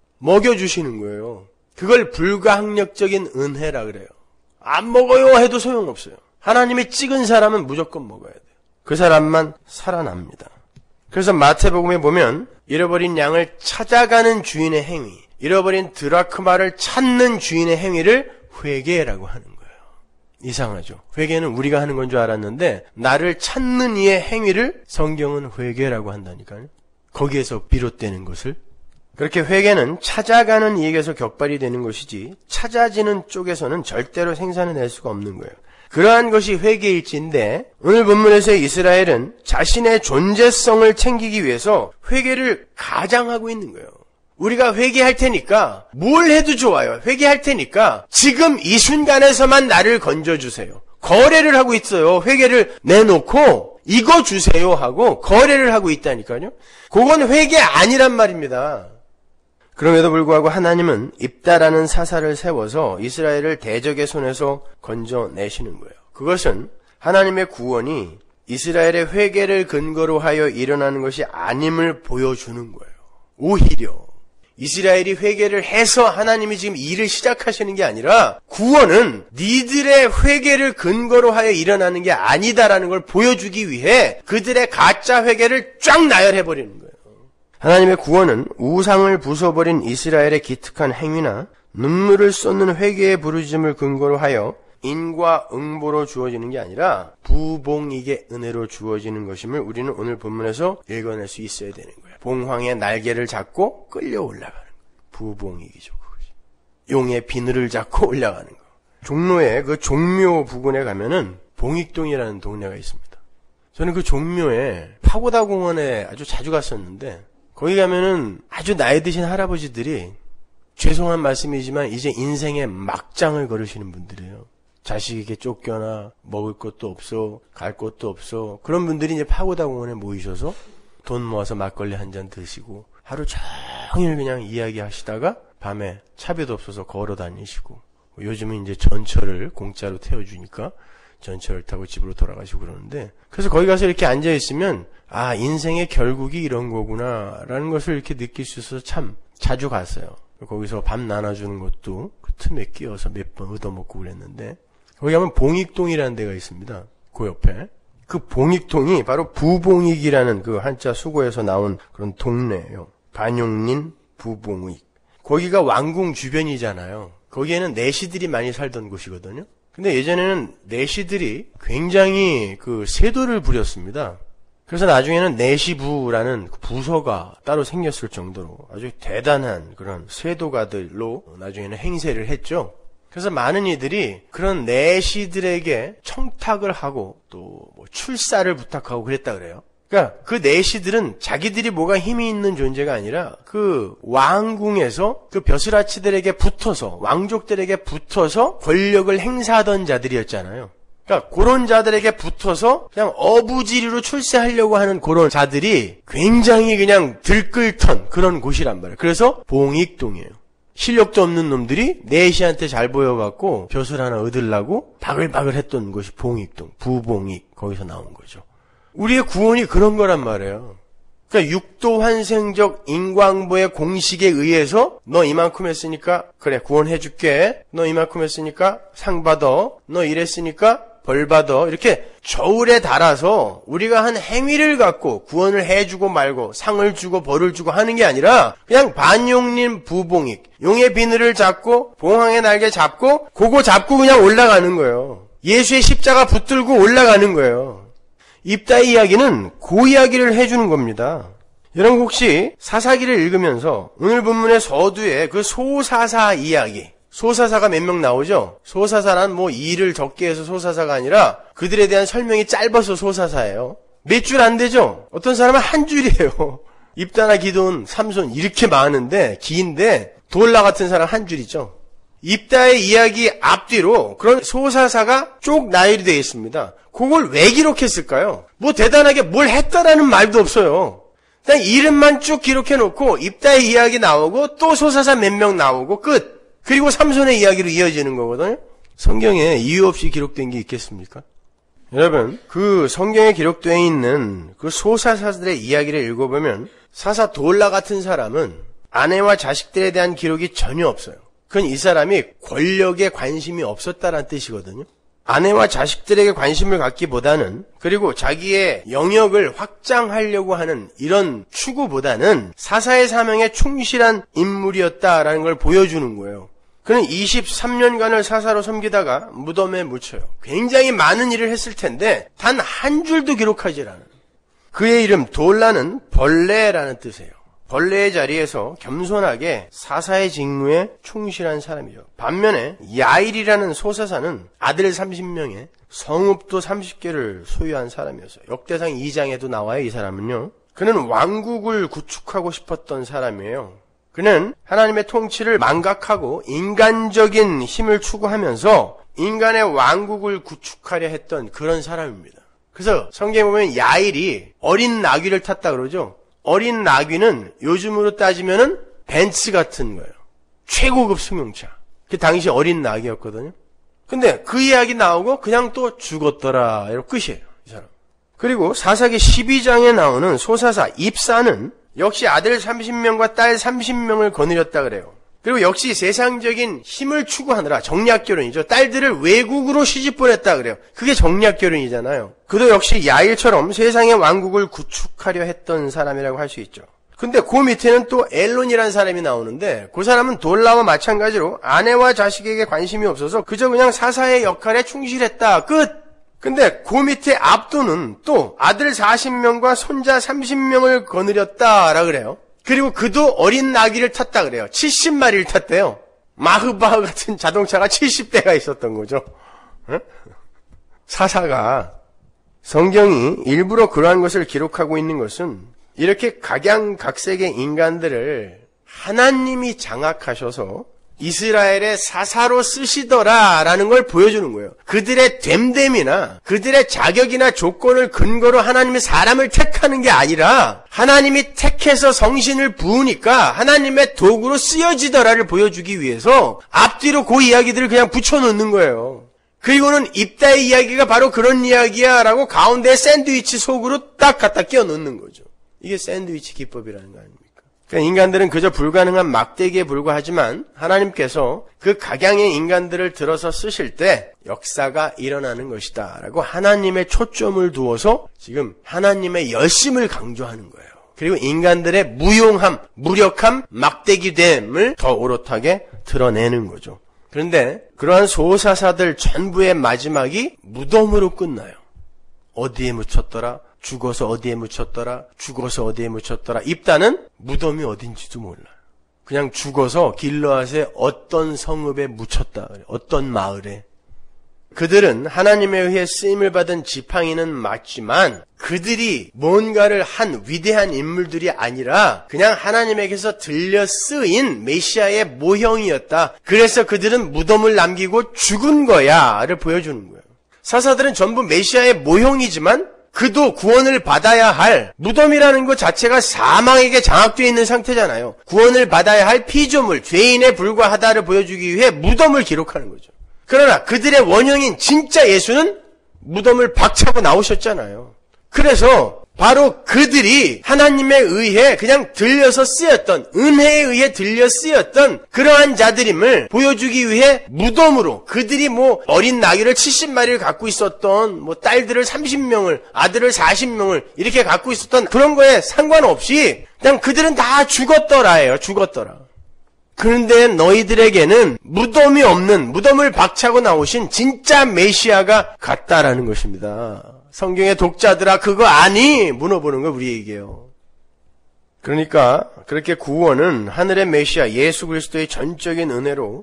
먹여주시는 거예요. 그걸 불가항력적인 은혜라 그래요. 안 먹어요 해도 소용없어요. 하나님이 찍은 사람은 무조건 먹어야 돼요. 그 사람만 살아납니다. 그래서 마태복음에 보면 잃어버린 양을 찾아가는 주인의 행위, 잃어버린 드라크마를 찾는 주인의 행위를 회개라고 하는 거예요. 이상하죠. 회개는 우리가 하는 건 줄 알았는데 나를 찾는 이의 행위를 성경은 회개라고 한다니까요. 거기에서 비롯되는 것을. 그렇게 회개는 찾아가는 이에게서 격발이 되는 것이지 찾아지는 쪽에서는 절대로 생산해낼 수가 없는 거예요. 그러한 것이 회개일지인데 오늘 본문에서 이스라엘은 자신의 존재성을 챙기기 위해서 회개를 가장하고 있는 거예요. 우리가 회개할 테니까 뭘 해도 좋아요. 회개할 테니까 지금 이 순간에서만 나를 건져주세요. 거래를 하고 있어요. 회개를 내놓고 이거 주세요 하고 거래를 하고 있다니까요. 그건 회개 아니란 말입니다. 그럼에도 불구하고 하나님은 입다라는 사사를 세워서 이스라엘을 대적의 손에서 건져내시는 거예요. 그것은 하나님의 구원이 이스라엘의 회개를 근거로 하여 일어나는 것이 아님을 보여주는 거예요. 오히려 이스라엘이 회개를 해서 하나님이 지금 일을 시작하시는 게 아니라 구원은 니들의 회개를 근거로 하여 일어나는 게 아니다라는 걸 보여주기 위해 그들의 가짜 회개를 쫙 나열해버리는 거예요. 하나님의 구원은 우상을 부숴버린 이스라엘의 기특한 행위나 눈물을 쏟는 회개의 부르짖음을 근거로 하여 인과 응보로 주어지는 게 아니라 부봉익의 은혜로 주어지는 것임을 우리는 오늘 본문에서 읽어낼 수 있어야 되는 거예요. 봉황의 날개를 잡고 끌려 올라가는 거예요. 부봉익이죠. 그것이. 용의 비늘을 잡고 올라가는 거. 종로에 그 종묘 부근에 가면은 봉익동이라는 동네가 있습니다. 저는 그 종묘에 파고다 공원에 아주 자주 갔었는데 거기 가면은 아주 나이 드신 할아버지들이 죄송한 말씀이지만 이제 인생의 막장을 걸으시는 분들이에요. 자식에게 쫓겨나 먹을 것도 없어 갈 곳도 없어 그런 분들이 이제 파고다 공원에 모이셔서 돈 모아서 막걸리 한 잔 드시고 하루 종일 그냥 이야기하시다가 밤에 차비도 없어서 걸어 다니시고 요즘은 이제 전철을 공짜로 태워주니까 전철을 타고 집으로 돌아가시고 그러는데 그래서 거기 가서 이렇게 앉아있으면 아 인생의 결국이 이런 거구나 라는 것을 이렇게 느낄 수 있어서 참 자주 갔어요. 거기서 밥 나눠주는 것도 그 틈에 끼어서 몇 번 얻어먹고 그랬는데 거기 가면 봉익동이라는 데가 있습니다. 그 옆에 그 봉익동이 바로 부봉익이라는 그 한자 수고에서 나온 그런 동네예요. 반용린 부봉익. 거기가 왕궁 주변이잖아요. 거기에는 내시들이 많이 살던 곳이거든요. 근데 예전에는 내시들이 굉장히 그 세도를 부렸습니다. 그래서 나중에는 내시부라는 부서가 따로 생겼을 정도로 아주 대단한 그런 세도가들로 나중에는 행세를 했죠. 그래서 많은 이들이 그런 내시들에게 청탁을 하고 또 뭐 출사를 부탁하고 그랬다 그래요. 그러니까 그 내시들은 자기들이 뭐가 힘이 있는 존재가 아니라 그 왕궁에서 그 벼슬아치들에게 붙어서 왕족들에게 붙어서 권력을 행사하던 자들이었잖아요. 그러니까 그런 자들에게 붙어서 그냥 어부지리로 출세하려고 하는 그런 자들이 굉장히 그냥 들끓던 그런 곳이란 말이에요. 그래서 봉익동이에요. 실력도 없는 놈들이 내시한테 잘 보여갖고 벼슬 하나 얻으려고 바글바글 했던 곳이 봉익동, 부봉익 거기서 나온 거죠. 우리의 구원이 그런 거란 말이에요. 그러니까 육도 환생적 인과응보의 공식에 의해서 너 이만큼 했으니까 그래 구원해줄게. 너 이만큼 했으니까 상 받아. 너 이랬으니까 벌 받아. 이렇게 저울에 달아서 우리가 한 행위를 갖고 구원을 해주고 말고 상을 주고 벌을 주고 하는 게 아니라 그냥 반용린 부봉익 용의 비늘을 잡고 봉황의 날개 잡고 그거 잡고 그냥 올라가는 거예요. 예수의 십자가 붙들고 올라가는 거예요. 입다의 이야기는 그 이야기를 해주는 겁니다. 여러분 혹시 사사기를 읽으면서 오늘 본문의 서두에 그 소사사 이야기 소사사가 몇 명 나오죠? 소사사란 뭐 일을 적게 해서 소사사가 아니라 그들에 대한 설명이 짧아서 소사사예요. 몇 줄 안 되죠? 어떤 사람은 한 줄이에요. 입다나 기돈, 삼손 이렇게 많은데 긴데 돌라 같은 사람 한 줄이죠. 입다의 이야기 앞뒤로 그런 소사사가 쭉 나열이 되어 있습니다. 그걸 왜 기록했을까요? 뭐 대단하게 뭘 했다라는 말도 없어요. 그냥 이름만 쭉 기록해놓고 입다의 이야기 나오고 또 소사사 몇 명 나오고 끝. 그리고 삼손의 이야기로 이어지는 거거든요. 성경에 이유 없이 기록된 게 있겠습니까? 여러분 그 성경에 기록되어 있는 그 소사사들의 이야기를 읽어보면 사사 돌라 같은 사람은 아내와 자식들에 대한 기록이 전혀 없어요. 그건 이 사람이 권력에 관심이 없었다는 뜻이거든요. 아내와 자식들에게 관심을 갖기보다는 그리고 자기의 영역을 확장하려고 하는 이런 추구보다는 사사의 사명에 충실한 인물이었다라는 걸 보여주는 거예요. 그는 이십삼 년간을 사사로 섬기다가 무덤에 묻혀요. 굉장히 많은 일을 했을 텐데 단 한 줄도 기록하지 않아요. 그의 이름 돌라는 벌레라는 뜻이에요. 벌레의 자리에서 겸손하게 사사의 직무에 충실한 사람이죠. 반면에 야일이라는 소사사는 아들 삼십 명에 성읍도 삼십 개를 소유한 사람이었어요. 역대상 이 장에도 나와요. 이 사람은요. 그는 왕국을 구축하고 싶었던 사람이에요. 그는 하나님의 통치를 망각하고 인간적인 힘을 추구하면서 인간의 왕국을 구축하려 했던 그런 사람입니다. 그래서 성경에 보면 야일이 어린 나귀를 탔다 그러죠. 어린 나귀는 요즘으로 따지면은 벤츠 같은 거예요. 최고급 승용차. 그 당시 어린 나귀였거든요. 근데 그 이야기 나오고 그냥 또 죽었더라. 이러고 끝이에요. 이 사람. 그리고 사사기 십이 장에 나오는 소사사 입사는 역시 아들 삼십 명과 딸 삼십 명을 거느렸다 그래요. 그리고 역시 세상적인 힘을 추구하느라 정략결혼이죠. 딸들을 외국으로 시집 보냈다 그래요. 그게 정략결혼이잖아요. 그도 역시 야일처럼 세상의 왕국을 구축하려 했던 사람이라고 할 수 있죠. 근데 그 밑에는 또 엘론이라는 사람이 나오는데 그 사람은 돌라와 마찬가지로 아내와 자식에게 관심이 없어서 그저 그냥 사사의 역할에 충실했다. 끝! 근데 그 밑에 압도는 또 아들 사십 명과 손자 삼십 명을 거느렸다라 그래요. 그리고 그도 어린 나귀를 탔다 그래요. 칠십 마리를 탔대요. 마흐바흐 같은 자동차가 칠십 대가 있었던 거죠. 응? 사사가 성경이 일부러 그러한 것을 기록하고 있는 것은 이렇게 각양각색의 인간들을 하나님이 장악하셔서 이스라엘의 사사로 쓰시더라라는 걸 보여주는 거예요. 그들의 됨됨이나 그들의 자격이나 조건을 근거로 하나님이 사람을 택하는 게 아니라 하나님이 택해서 성신을 부으니까 하나님의 도구로 쓰여지더라를 보여주기 위해서 앞뒤로 그 이야기들을 그냥 붙여놓는 거예요. 그리고는 입다의 이야기가 바로 그런 이야기야 라고 가운데 샌드위치 속으로 딱 갖다 끼워 넣는 거죠. 이게 샌드위치 기법이라는 거 아닙니까? 그러니까 인간들은 그저 불가능한 막대기에 불과하지만 하나님께서 그 각양의 인간들을 들어서 쓰실 때 역사가 일어나는 것이다 라고 하나님의 초점을 두어서 지금 하나님의 열심을 강조하는 거예요. 그리고 인간들의 무용함, 무력함, 막대기됨을 더 오롯하게 드러내는 거죠. 그런데 그러한 소사사들 전부의 마지막이 무덤으로 끝나요. 어디에 묻혔더라? 죽어서 어디에 묻혔더라? 죽어서 어디에 묻혔더라? 입다는 무덤이 어딘지도 몰라요. 그냥 죽어서 길르앗의 어떤 성읍에 묻혔다. 어떤 마을에. 그들은 하나님에 의해 쓰임을 받은 지팡이는 맞지만 그들이 뭔가를 한 위대한 인물들이 아니라 그냥 하나님에게서 들려 쓰인 메시아의 모형이었다. 그래서 그들은 무덤을 남기고 죽은 거야를 보여주는 거예요. 사사들은 전부 메시아의 모형이지만 그도 구원을 받아야 할 무덤이라는 것 자체가 사망에게 장악되어 있는 상태잖아요. 구원을 받아야 할 피조물, 죄인에 불과하다를 보여주기 위해 무덤을 기록하는 거죠. 그러나 그들의 원형인 진짜 예수는 무덤을 박차고 나오셨잖아요. 그래서 바로 그들이 하나님에 의해 그냥 들려서 쓰였던, 은혜에 의해 들려 쓰였던 그러한 자들임을 보여주기 위해 무덤으로, 그들이 뭐 어린 나귀를 칠십 마리를 갖고 있었던, 뭐 딸들을 삼십 명을, 아들을 사십 명을 이렇게 갖고 있었던 그런 거에 상관없이 그냥 그들은 다 죽었더라예요. 죽었더라. 그런데 너희들에게는 무덤이 없는, 무덤을 박차고 나오신 진짜 메시아가 같다라는 것입니다. 성경의 독자들아 그거 아니? 물어보는 거 우리에게요. 그러니까 그렇게 구원은 하늘의 메시아 예수 그리스도의 전적인 은혜로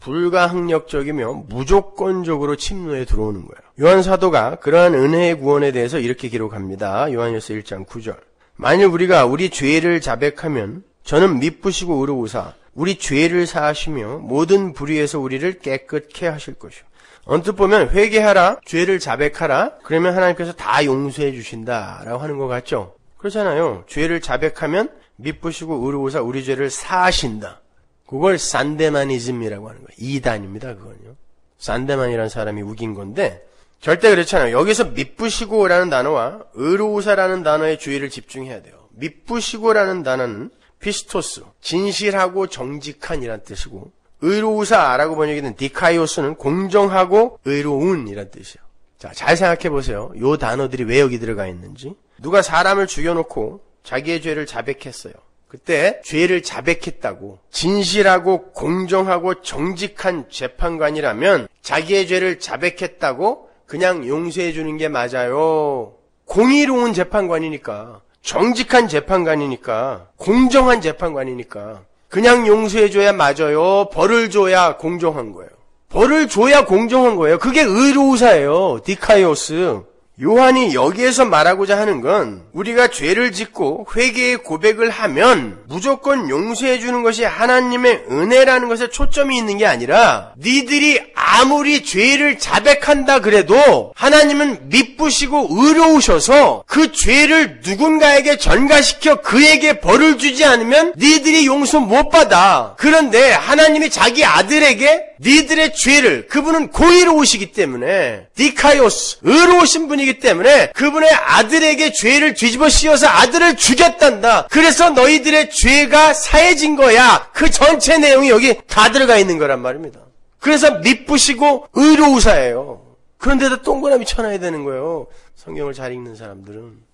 불가항력적이며 무조건적으로 침노에 들어오는 거예요. 요한 사도가 그러한 은혜의 구원에 대해서 이렇게 기록합니다. 요한일서 일 장 구 절. 만일 우리가 우리 죄를 자백하면 저는 미쁘시고 의로우사 우리 죄를 사하시며 모든 불의에서 우리를 깨끗게 하실 것이요. 언뜻 보면 회개하라, 죄를 자백하라, 그러면 하나님께서 다 용서해 주신다라고 하는 것 같죠? 그렇잖아요. 죄를 자백하면 미쁘시고 의로우사 우리 죄를 사하신다. 그걸 산데마니즘이라고 하는 거예요. 이단입니다, 그건요. 산데만이라는 사람이 우긴 건데 절대 그렇잖아요. 여기서 미쁘시고라는 단어와 의로우사라는 단어의 주의를 집중해야 돼요. 미쁘시고라는 단어는 피스토스, 진실하고 정직한이란 뜻이고 의로우사라고 번역된 디카이오스는 공정하고 의로운이란 뜻이에요. 자, 잘 생각해 보세요. 요 단어들이 왜 여기 들어가 있는지. 누가 사람을 죽여놓고 자기의 죄를 자백했어요. 그때 죄를 자백했다고 진실하고 공정하고 정직한 재판관이라면 자기의 죄를 자백했다고 그냥 용서해 주는 게 맞아요. 공의로운 재판관이니까, 정직한 재판관이니까, 공정한 재판관이니까 그냥 용서해줘야 맞아요. 벌을 줘야 공정한 거예요. 벌을 줘야 공정한 거예요. 그게 의로우사예요. 디카이오스. 요한이 여기에서 말하고자 하는 건 우리가 죄를 짓고 회개의 고백을 하면 무조건 용서해 주는 것이 하나님의 은혜라는 것에 초점이 있는 게 아니라 니들이 아무리 죄를 자백한다 그래도 하나님은 미쁘시고 의로우셔서 그 죄를 누군가에게 전가시켜 그에게 벌을 주지 않으면 니들이 용서 못 받아. 그런데 하나님이 자기 아들에게 니들의 죄를, 그분은 고의로우시기 때문에 디카이오스, 의로우신 분이기 때문에 그분의 아들에게 죄를 뒤집어 씌워서 아들을 죽였단다. 그래서 너희들의 죄가 사해진 거야. 그 전체 내용이 여기 다 들어가 있는 거란 말입니다. 그래서 미쁘시고 의로우사예요. 그런데도 동그라미 쳐놔야 되는 거예요. 성경을 잘 읽는 사람들은.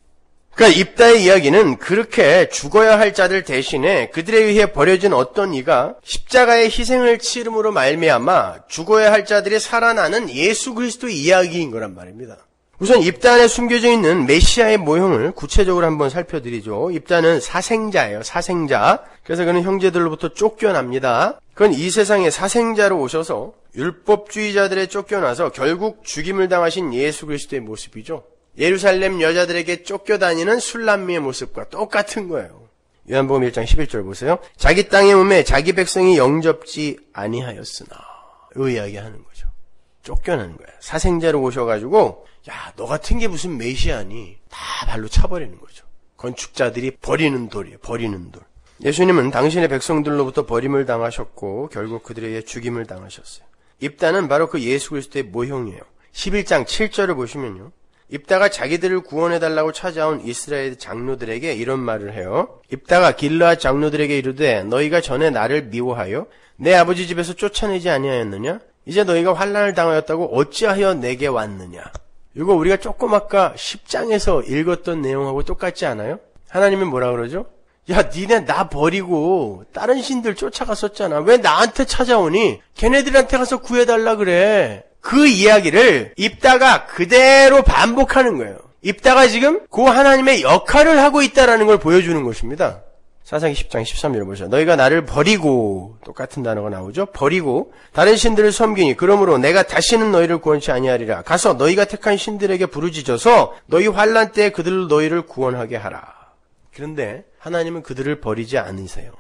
그러니까 입다의 이야기는 그렇게 죽어야 할 자들 대신에 그들에 의해 버려진 어떤 이가 십자가의 희생을 치름으로 말미암아 죽어야 할 자들이 살아나는 예수 그리스도의 이야기인 거란 말입니다. 우선 입다 안에 숨겨져 있는 메시아의 모형을 구체적으로 한번 살펴드리죠. 입다는 사생자예요. 사생자. 그래서 그는 형제들로부터 쫓겨납니다. 그건 이 세상에 사생자로 오셔서 율법주의자들에 쫓겨나서 결국 죽임을 당하신 예수 그리스도의 모습이죠. 예루살렘 여자들에게 쫓겨다니는 술람미의 모습과 똑같은 거예요. 요한복음 일 장 십일 절 보세요. 자기 땅에 오매 자기 백성이 영접지 아니하였으나 이 이야기하는 거죠. 쫓겨나는 거예요. 사생자로 오셔가지고 야, 너 같은 게 무슨 메시아니? 다 발로 차버리는 거죠. 건축자들이 버리는 돌이에요. 버리는 돌. 예수님은 당신의 백성들로부터 버림을 당하셨고 결국 그들에게 죽임을 당하셨어요. 입다는 바로 그 예수 그리스도의 모형이에요. 십일 장 칠 절을 보시면요. 입다가 자기들을 구원해달라고 찾아온 이스라엘 장로들에게 이런 말을 해요. 입다가 길르앗 장로들에게 이르되 너희가 전에 나를 미워하여 내 아버지 집에서 쫓아내지 아니하였느냐? 이제 너희가 환난을 당하였다고 어찌하여 내게 왔느냐? 이거 우리가 조금 아까 십 장에서 읽었던 내용하고 똑같지 않아요? 하나님은 뭐라 그러죠? 야, 니네 나 버리고 다른 신들 쫓아갔었잖아. 왜 나한테 찾아오니? 걔네들한테 가서 구해달라 그래. 그 이야기를 입다가 그대로 반복하는 거예요. 입다가 지금 그 하나님의 역할을 하고 있다는 걸 보여주는 것입니다. 사사기 십 장 십삼 절을 보세요. 너희가 나를 버리고, 똑같은 단어가 나오죠. 버리고 다른 신들을 섬기니 그러므로 내가 다시는 너희를 구원치 아니하리라. 가서 너희가 택한 신들에게 부르짖어서 너희 환난 때에 그들로 너희를 구원하게 하라. 그런데 하나님은 그들을 버리지 않으세요.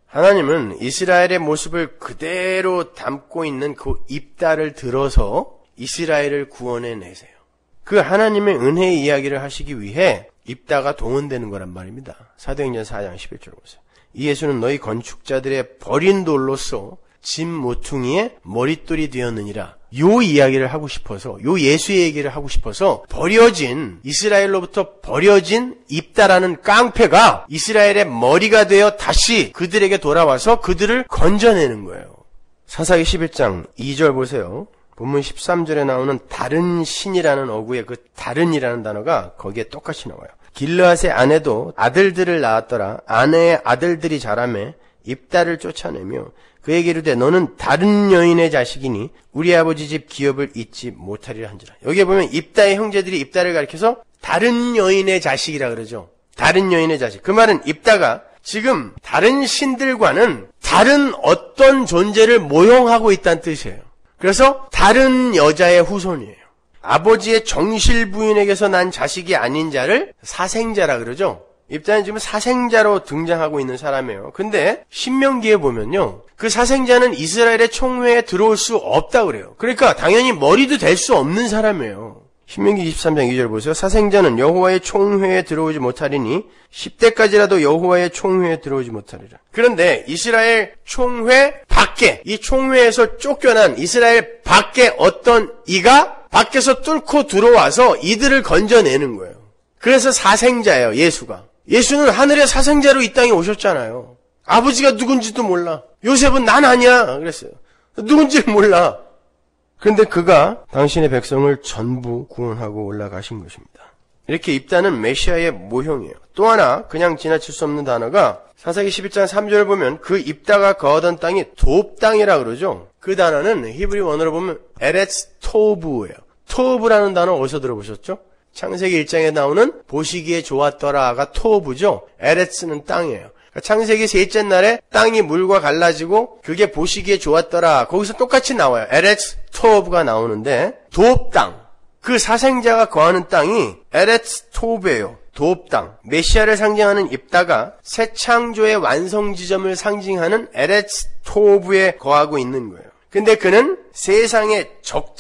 하나님은 이스라엘의 모습을 그대로 담고 있는 그 입다를 들어서 이스라엘을 구원해내세요. 그 하나님의 은혜의 이야기를 하시기 위해 입다가 동원되는 거란 말입니다. 사도행전 사 장 십일 절 보세요. 이 예수는 너희 건축자들의 버린 돌로서 진 모퉁이의 머릿돌이 되었느니라. 요 이야기를 하고 싶어서, 요 예수의 얘기를 하고 싶어서 버려진, 이스라엘로부터 버려진 입다라는 깡패가 이스라엘의 머리가 되어 다시 그들에게 돌아와서 그들을 건져내는 거예요. 사사기 십일 장 이 절 보세요. 본문 십삼 절에 나오는 다른 신이라는 어구의 그 다른이라는 단어가 거기에 똑같이 나와요. 길르앗의 아내도 아들들을 낳았더라. 아내의 아들들이 자라매 입다를 쫓아내며 그에게 이르되 너는 다른 여인의 자식이니 우리 아버지 집 기업을 잊지 못하리라 한지라. 여기에 보면 입다의 형제들이 입다를 가리켜서 다른 여인의 자식이라 그러죠. 다른 여인의 자식. 그 말은 입다가 지금 다른 신들과는 다른 어떤 존재를 모형하고 있다는 뜻이에요. 그래서 다른 여자의 후손이에요. 아버지의 정실 부인에게서 난 자식이 아닌 자를 사생자라 그러죠. 입다는 지금 사생자로 등장하고 있는 사람이에요. 근데 신명기에 보면요. 그 사생자는 이스라엘의 총회에 들어올 수 없다 그래요. 그러니까 당연히 머리도 될 수 없는 사람이에요. 신명기 이십삼 장 이 절 보세요. 사생자는 여호와의 총회에 들어오지 못하리니 십 대까지라도 여호와의 총회에 들어오지 못하리라. 그런데 이스라엘 총회 밖에, 이 총회에서 쫓겨난 이스라엘 밖에 어떤 이가 밖에서 뚫고 들어와서 이들을 건져내는 거예요. 그래서 사생자예요, 예수가. 예수는 하늘의 사생자로 이 땅에 오셨잖아요. 아버지가 누군지도 몰라. 요셉은 난 아니야 그랬어요. 누군지를 몰라. 그런데 그가 당신의 백성을 전부 구원하고 올라가신 것입니다. 이렇게 입다는 메시아의 모형이에요. 또 하나 그냥 지나칠 수 없는 단어가 사사기 십일 장 삼 절을 보면 그 입다가 거하던 땅이 돕 땅이라 그러죠. 그 단어는 히브리 원어로 보면 에레츠 토브예요. 토브라는 단어 어디서 들어보셨죠? 창세기 일 장에 나오는 보시기에 좋았더라가 토브죠. 에레츠는 땅이에요. 창세기 셋째 날에 땅이 물과 갈라지고 그게 보시기에 좋았더라. 거기서 똑같이 나와요. 에레츠 토브가 나오는데 돕 땅. 그 사생자가 거하는 땅이 에레츠 토브예요. 돕 땅. 메시아를 상징하는 입다가 새 창조의 완성 지점을 상징하는 에레츠 토브에 거하고 있는 거예요. 근데 그는 세상의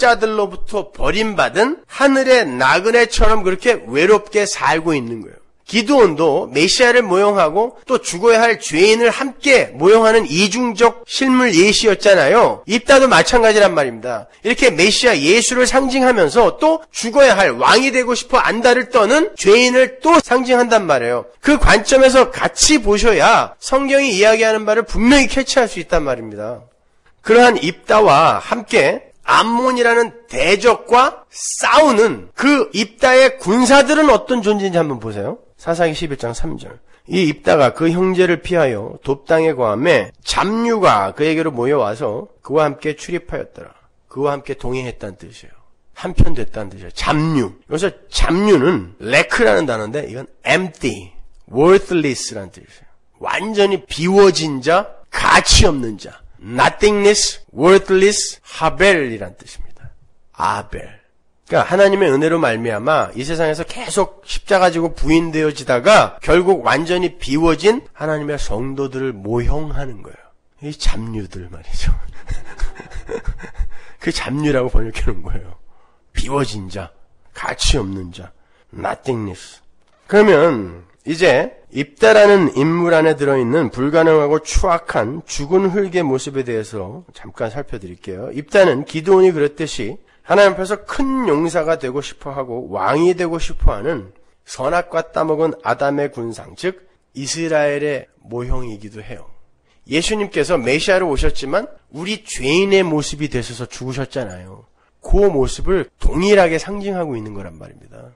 적자들로부터 버림받은 하늘의 나그네처럼 그렇게 외롭게 살고 있는 거예요. 기드온도 메시아를 모형하고 또 죽어야 할 죄인을 함께 모형하는 이중적 실물 예시였잖아요. 입다도 마찬가지란 말입니다. 이렇게 메시아 예수를 상징하면서 또 죽어야 할 왕이 되고 싶어 안달을 떠는 죄인을 또 상징한단 말이에요. 그 관점에서 같이 보셔야 성경이 이야기하는 바를 분명히 캐치할 수 있단 말입니다. 그러한 입다와 함께 암몬이라는 대적과 싸우는 그 입다의 군사들은 어떤 존재인지 한번 보세요. 사사기 십일 장 삼 절. 이 입다가 그 형제를 피하여 돕당에 거함에 잡류가 그에게로 모여와서 그와 함께 출입하였더라. 그와 함께 동행했다는 뜻이에요. 한편 됐다는 뜻이에요. 잡류. 여기서 잡류는 레크라는 단어인데 이건 empty, worthless라는 뜻이에요. 완전히 비워진 자, 가치 없는 자. nothingness, worthless, 하벨이란 뜻입니다. 아벨. 그러니까 하나님의 은혜로 말미암아 이 세상에서 계속 십자가 지고 부인되어지다가 결국 완전히 비워진 하나님의 성도들을 모형하는 거예요. 이 잡류들 말이죠. 그 잡류라고 번역해 놓은 거예요. 비워진 자, 가치 없는 자, nothingness. 그러면 이제 입다라는 인물 안에 들어있는 불가능하고 추악한 죽은 흙의 모습에 대해서 잠깐 살펴드릴게요. 입다는 기드온이 그랬듯이 하나님 앞에서 큰 용사가 되고 싶어하고 왕이 되고 싶어하는 선악과 따먹은 아담의 군상, 즉 이스라엘의 모형이기도 해요. 예수님께서 메시아로 오셨지만 우리 죄인의 모습이 되셔서 죽으셨잖아요. 그 모습을 동일하게 상징하고 있는 거란 말입니다.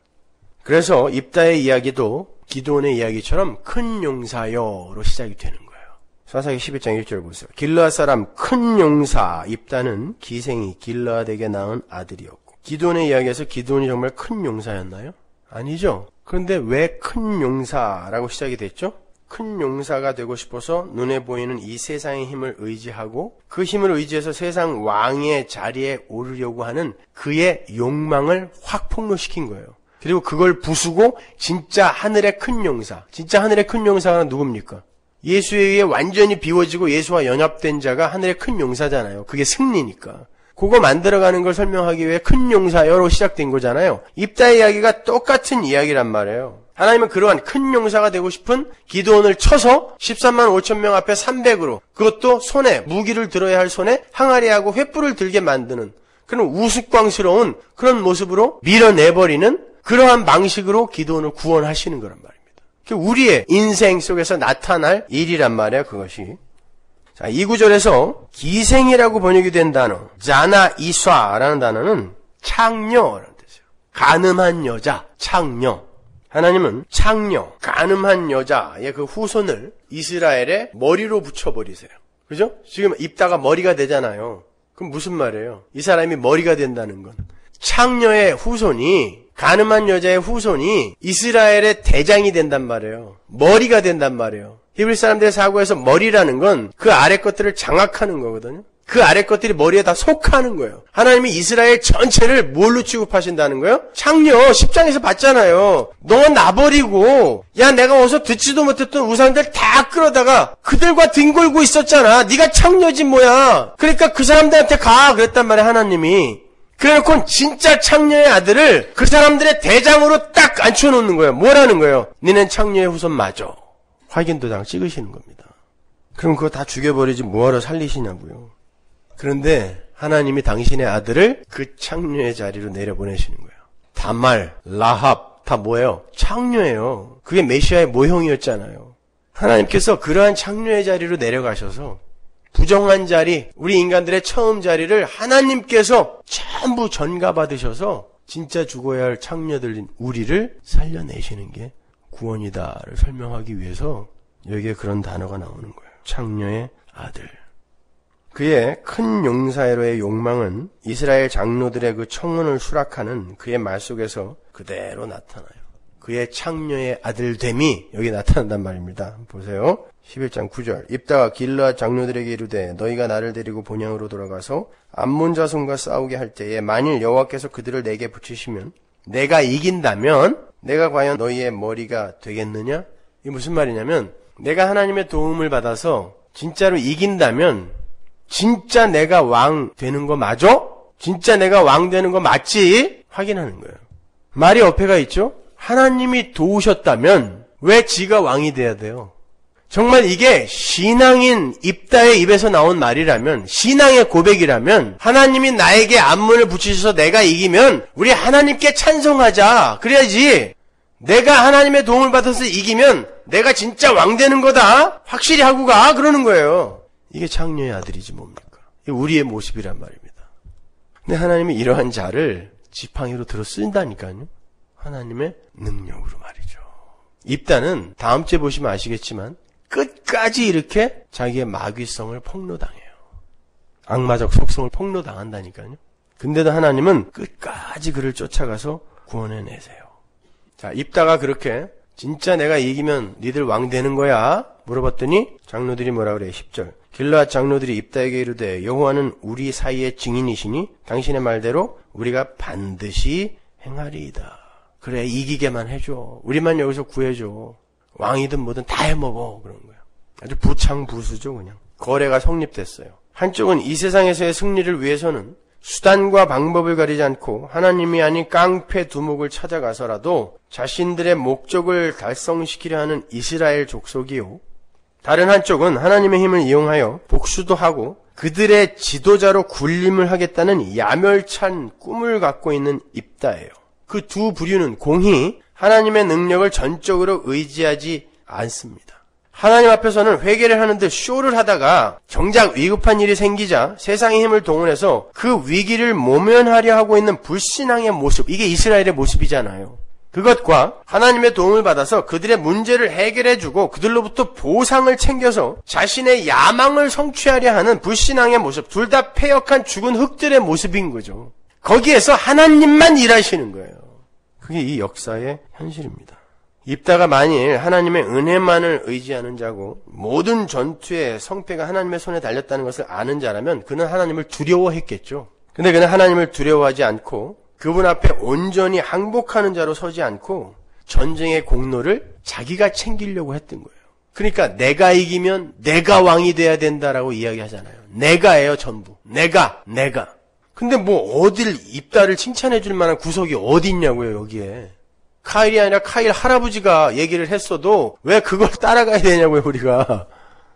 그래서 입다의 이야기도 기드온의 이야기처럼 큰 용사여로 시작이 되는 거예요. 사사기 십일 장 일 절 보세요. 길르앗 사람 큰 용사 입다는 기생이 길르앗에게 낳은 아들이었고, 기드온의 이야기에서 기드온이 정말 큰 용사였나요? 아니죠. 그런데 왜 큰 용사라고 시작이 됐죠? 큰 용사가 되고 싶어서 눈에 보이는 이 세상의 힘을 의지하고 그 힘을 의지해서 세상 왕의 자리에 오르려고 하는 그의 욕망을 확 폭로시킨 거예요. 그리고 그걸 부수고 진짜 하늘의 큰 용사, 진짜 하늘의 큰 용사가 누굽니까? 예수에 의해 완전히 비워지고 예수와 연합된 자가 하늘의 큰 용사잖아요. 그게 승리니까. 그거 만들어가는 걸 설명하기 위해 큰 용사여로 시작된 거잖아요. 입다의 이야기가 똑같은 이야기란 말이에요. 하나님은 그러한 큰 용사가 되고 싶은 기드온을 쳐서 십삼만 오천 명 앞에 삼백으로, 그것도 손에, 무기를 들어야 할 손에 항아리하고 횃불을 들게 만드는 그런 우스꽝스러운 그런 모습으로 밀어내버리는 그러한 방식으로 기드온을 구원하시는 거란 말입니다. 우리의 인생 속에서 나타날 일이란 말이에요, 그것이. 자, 이 구절에서 기생이라고 번역이 된 단어, 자나 이쏴라는 단어는 창녀라는 뜻이에요. 가늠한 여자, 창녀. 하나님은 창녀, 가늠한 여자의 그 후손을 이스라엘의 머리로 붙여버리세요. 그죠? 지금 입다가 머리가 되잖아요. 그럼 무슨 말이에요? 이 사람이 머리가 된다는 건 창녀의 후손이, 가늠한 여자의 후손이 이스라엘의 대장이 된단 말이에요. 머리가 된단 말이에요. 히브리 사람들의 사고에서 머리라는 건 그 아래 것들을 장악하는 거거든요. 그 아래 것들이 머리에 다 속하는 거예요. 하나님이 이스라엘 전체를 뭘로 취급하신다는 거예요? 창녀 십 장에서 봤잖아요. 너 나버리고 야 내가 어서 듣지도 못했던 우상들 다 끌어다가 그들과 뒹굴고 있었잖아. 네가 창녀지 뭐야. 그러니까 그 사람들한테 가 그랬단 말이야 하나님이. 그래놓고 진짜 창녀의 아들을 그 사람들의 대장으로 딱 앉혀놓는 거예요. 뭐라는 거예요? 니는 창녀의 후손 맞아. 확인도장 찍으시는 겁니다. 그럼 그거 다 죽여버리지 뭐하러 살리시냐고요. 그런데 하나님이 당신의 아들을 그 창녀의 자리로 내려보내시는 거예요. 다말, 라합 다 뭐예요? 창녀예요. 그게 메시아의 모형이었잖아요. 하나님께서 그러한 창녀의 자리로 내려가셔서 부정한 자리, 우리 인간들의 처음 자리를 하나님께서 전부 전가받으셔서 진짜 죽어야 할 창녀들인 우리를 살려내시는 게 구원이다를 설명하기 위해서 여기에 그런 단어가 나오는 거예요. 창녀의 아들. 그의 큰 용사로의 욕망은 이스라엘 장로들의 그 청혼을 수락하는 그의 말 속에서 그대로 나타나요. 그의 창녀의 아들됨이 여기 나타난단 말입니다. 보세요. 십일 장 구 절. 입다가 길르앗 장로들에게 이르되 너희가 나를 데리고 본향으로 돌아가서 암몬 자손과 싸우게 할 때에 만일 여호와께서 그들을 내게 붙이시면 내가 이긴다면 내가 과연 너희의 머리가 되겠느냐? 이게 무슨 말이냐면 내가 하나님의 도움을 받아서 진짜로 이긴다면 진짜 내가 왕 되는 거 맞아? 진짜 내가 왕 되는 거 맞지? 확인하는 거예요. 말이 어폐가 있죠? 하나님이 도우셨다면 왜 지가 왕이 돼야 돼요? 정말 이게 신앙인 입다의 입에서 나온 말이라면, 신앙의 고백이라면 하나님이 나에게 안문을 붙이셔서 내가 이기면 우리 하나님께 찬송하자. 그래야지. 내가 하나님의 도움을 받아서 이기면 내가 진짜 왕 되는 거다. 확실히 하고 가. 그러는 거예요. 이게 창녀의 아들이지 뭡니까? 이게 우리의 모습이란 말입니다. 근데 하나님이 이러한 자를 지팡이로 들어 쓴다니까요. 하나님의 능력으로 말이죠. 입다는 다음 주에 보시면 아시겠지만 끝까지 이렇게 자기의 마귀성을 폭로당해요. 악마적 속성을 폭로당한다니까요. 근데도 하나님은 끝까지 그를 쫓아가서 구원해내세요. 자, 입다가 그렇게 진짜 내가 이기면 니들 왕 되는 거야? 물어봤더니 장로들이 뭐라 그래요? 십 절. 길르앗 장로들이 입다에게 이르되 여호와는 우리 사이의 증인이시니 당신의 말대로 우리가 반드시 행하리이다. 그래, 이기게만 해줘. 우리만 여기서 구해줘. 왕이든 뭐든 다 해먹어. 그런 거예요. 아주 부창부수죠, 그냥. 거래가 성립됐어요. 한쪽은 이 세상에서의 승리를 위해서는 수단과 방법을 가리지 않고 하나님이 아닌 깡패 두목을 찾아가서라도 자신들의 목적을 달성시키려 하는 이스라엘 족속이요. 다른 한쪽은 하나님의 힘을 이용하여 복수도 하고 그들의 지도자로 군림을 하겠다는 야멸찬 꿈을 갖고 있는 입다예요. 그 두 부류는 공히 하나님의 능력을 전적으로 의지하지 않습니다. 하나님 앞에서는 회개를 하는 듯 쇼를 하다가 정작 위급한 일이 생기자 세상의 힘을 동원해서 그 위기를 모면하려 하고 있는 불신앙의 모습, 이게 이스라엘의 모습이잖아요. 그것과 하나님의 도움을 받아서 그들의 문제를 해결해주고 그들로부터 보상을 챙겨서 자신의 야망을 성취하려 하는 불신앙의 모습, 둘 다 패역한 죽은 흙들의 모습인 거죠. 거기에서 하나님만 일하시는 거예요. 그게 이 역사의 현실입니다. 입다가 만일 하나님의 은혜만을 의지하는 자고 모든 전투의 성패가 하나님의 손에 달렸다는 것을 아는 자라면 그는 하나님을 두려워했겠죠. 근데 그는 하나님을 두려워하지 않고 그분 앞에 온전히 항복하는 자로 서지 않고 전쟁의 공로를 자기가 챙기려고 했던 거예요. 그러니까 내가 이기면 내가 왕이 돼야 된다라고 이야기하잖아요. 내가예요, 전부. 내가, 내가. 근데 뭐 어딜 입다를 칭찬해 줄 만한 구석이 어디 있냐고요, 여기에. 카일이 아니라 카일 할아버지가 얘기를 했어도 왜 그걸 따라가야 되냐고요, 우리가.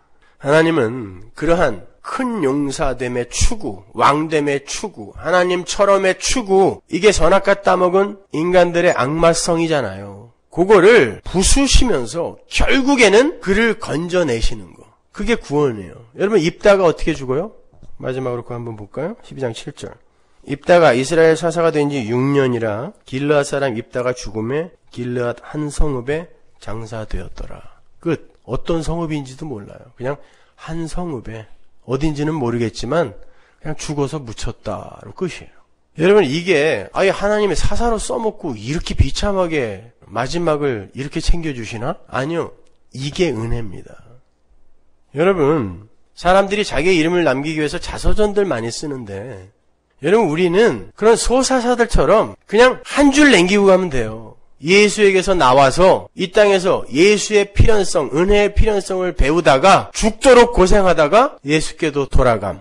하나님은 그러한 큰 용사됨의 추구, 왕됨의 추구, 하나님처럼의 추구, 이게 선악과 따먹은 인간들의 악마성이잖아요. 그거를 부수시면서 결국에는 그를 건져내시는 거. 그게 구원이에요. 여러분, 입다가 어떻게 죽어요? 마지막으로 그거 한번 볼까요? 십이 장 칠 절. 입다가 이스라엘 사사가 된 지 육 년이라 길르앗 사람 입다가 죽음에 길르앗 한 성읍에 장사되었더라. 끝. 어떤 성읍인지도 몰라요. 그냥 한 성읍에 어딘지는 모르겠지만 그냥 죽어서 묻혔다로 끝이에요. 여러분, 이게 아예 하나님의 사사로 써먹고 이렇게 비참하게 마지막을 이렇게 챙겨주시나? 아니요. 이게 은혜입니다. 여러분, 사람들이 자기의 이름을 남기기 위해서 자서전들 많이 쓰는데 여러분, 우리는 그런 소사사들처럼 그냥 한 줄 남기고 가면 돼요. 예수에게서 나와서 이 땅에서 예수의 필연성, 은혜의 필연성을 배우다가 죽도록 고생하다가 예수께도 돌아감.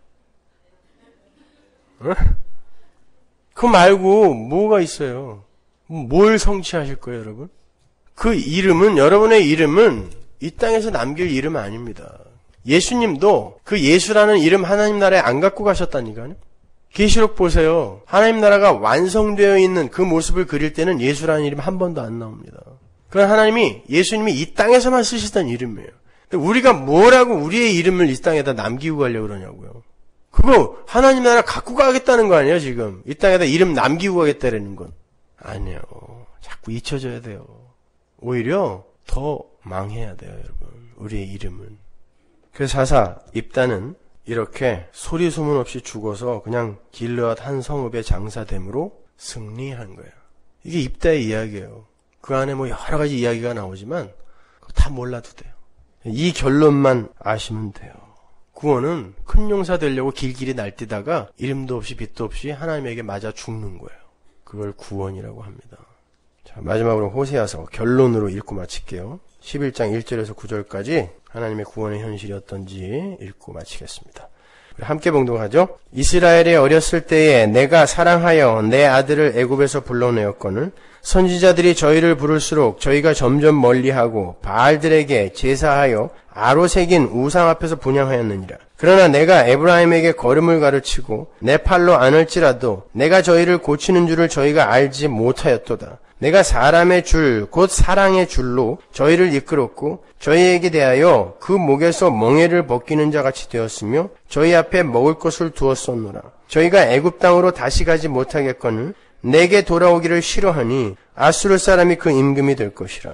어? 그 말고 뭐가 있어요? 뭘 성취하실 거예요, 여러분? 그 이름은, 여러분의 이름은 이 땅에서 남길 이름 아닙니다. 예수님도 그 예수라는 이름 하나님 나라에 안 갖고 가셨다니까요. 계시록 보세요. 하나님 나라가 완성되어 있는 그 모습을 그릴 때는 예수라는 이름 한 번도 안 나옵니다. 그건 하나님이, 예수님이 이 땅에서만 쓰시던 이름이에요. 우리가 뭐라고 우리의 이름을 이 땅에다 남기고 가려고 그러냐고요. 그거 하나님 나라 갖고 가겠다는 거 아니에요, 지금. 이 땅에다 이름 남기고 가겠다라는 건. 아니에요. 자꾸 잊혀져야 돼요. 오히려 더 망해야 돼요, 여러분. 우리의 이름은. 그 사사 입다는 이렇게 소리 소문 없이 죽어서 그냥 길르앗 한 성읍의 장사됨으로 승리한 거예요. 이게 입다의 이야기예요. 그 안에 뭐 여러 가지 이야기가 나오지만 다 몰라도 돼요. 이 결론만 아시면 돼요. 구원은 큰 용사 되려고 길길이 날뛰다가 이름도 없이 빛도 없이 하나님에게 맞아 죽는 거예요. 그걸 구원이라고 합니다. 자, 마지막으로 호세아서 결론으로 읽고 마칠게요. 십일 장 일 절에서 구 절까지 하나님의 구원의 현실이 어떤지 읽고 마치겠습니다. 함께 봉독하죠. 이스라엘이 어렸을 때에 내가 사랑하여 내 아들을 애굽에서 불러내었거늘 선지자들이 저희를 부를수록 저희가 점점 멀리하고 바알들에게 제사하여 아로 새긴 우상 앞에서 분향하였느니라. 그러나 내가 에브라임에게 걸음을 가르치고 내 팔로 안을지라도 내가 저희를 고치는 줄을 저희가 알지 못하였도다. 내가 사람의 줄, 곧 사랑의 줄로 저희를 이끌었고 저희에게 대하여 그 목에서 멍에를 벗기는 자같이 되었으며 저희 앞에 먹을 것을 두었었노라. 저희가 애굽 땅으로 다시 가지 못하겠거늘 내게 돌아오기를 싫어하니 아수르 사람이 그 임금이 될 것이라.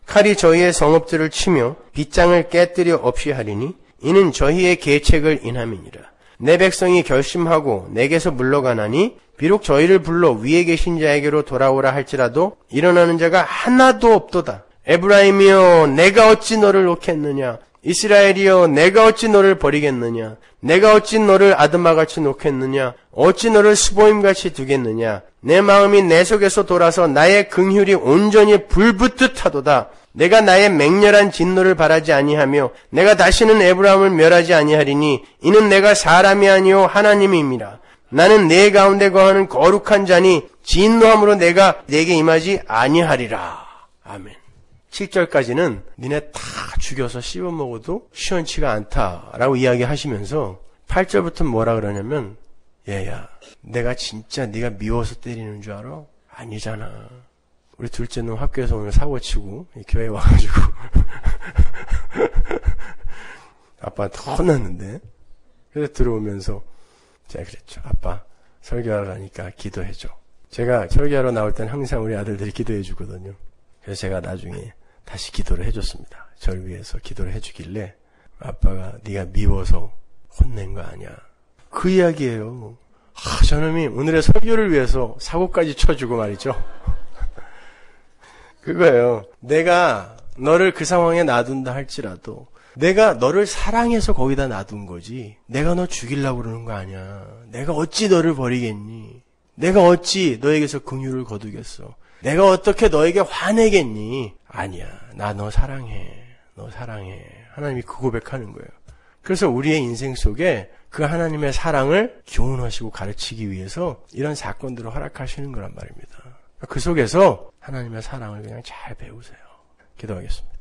칼이 저희의 성읍들을 치며 빗장을 깨뜨려 없이 하리니 이는 저희의 계책을 인함이니라. 내 백성이 결심하고 내게서 물러가나니 비록 저희를 불러 위에 계신 자에게로 돌아오라 할지라도 일어나는 자가 하나도 없도다. 에브라임이여 내가 어찌 너를 놓겠느냐. 이스라엘이여 내가 어찌 너를 버리겠느냐. 내가 어찌 너를 아드마같이 놓겠느냐. 어찌 너를 스보임같이 두겠느냐. 내 마음이 내 속에서 돌아서 나의 긍휼이 온전히 불붙듯 하도다. 내가 나의 맹렬한 진노를 바라지 아니하며 내가 다시는 에브라임을 멸하지 아니하리니 이는 내가 사람이 아니요 하나님임이라. 나는 내 가운데 거하는 거룩한 자니 진노함으로 내가 내게 임하지 아니하리라. 아멘. 칠 절까지는 니네 다 죽여서 씹어먹어도 시원치가 않다라고 이야기하시면서 팔 절부터 뭐라 그러냐면 얘야 내가 진짜 네가 미워서 때리는 줄 알아? 아니잖아. 우리 둘째 놈 학교에서 오늘 사고치고 교회에 와가지고 아빠한테 혼났는데 그래서 들어오면서 제가 그랬죠. 아빠 설교하러 가니까 기도해줘. 제가 설교하러 나올 땐 항상 우리 아들들이 기도해 주거든요. 그래서 제가 나중에 다시 기도를 해줬습니다. 저를 위해서 기도를 해주길래 아빠가 네가 미워서 혼낸 거 아니야. 그 이야기예요. 아, 저놈이 오늘의 설교를 위해서 사고까지 쳐주고 말이죠. 그거예요. 내가 너를 그 상황에 놔둔다 할지라도 내가 너를 사랑해서 거기다 놔둔 거지 내가 너 죽이려고 그러는 거 아니야. 내가 어찌 너를 버리겠니? 내가 어찌 너에게서 긍휼을 거두겠어? 내가 어떻게 너에게 화내겠니? 아니야. 나 너 사랑해. 너 사랑해. 하나님이 그 고백하는 거예요. 그래서 우리의 인생 속에 그 하나님의 사랑을 교훈하시고 가르치기 위해서 이런 사건들을 허락하시는 거란 말입니다. 그 속에서 하나님의 사랑을 그냥 잘 배우세요. 기도하겠습니다.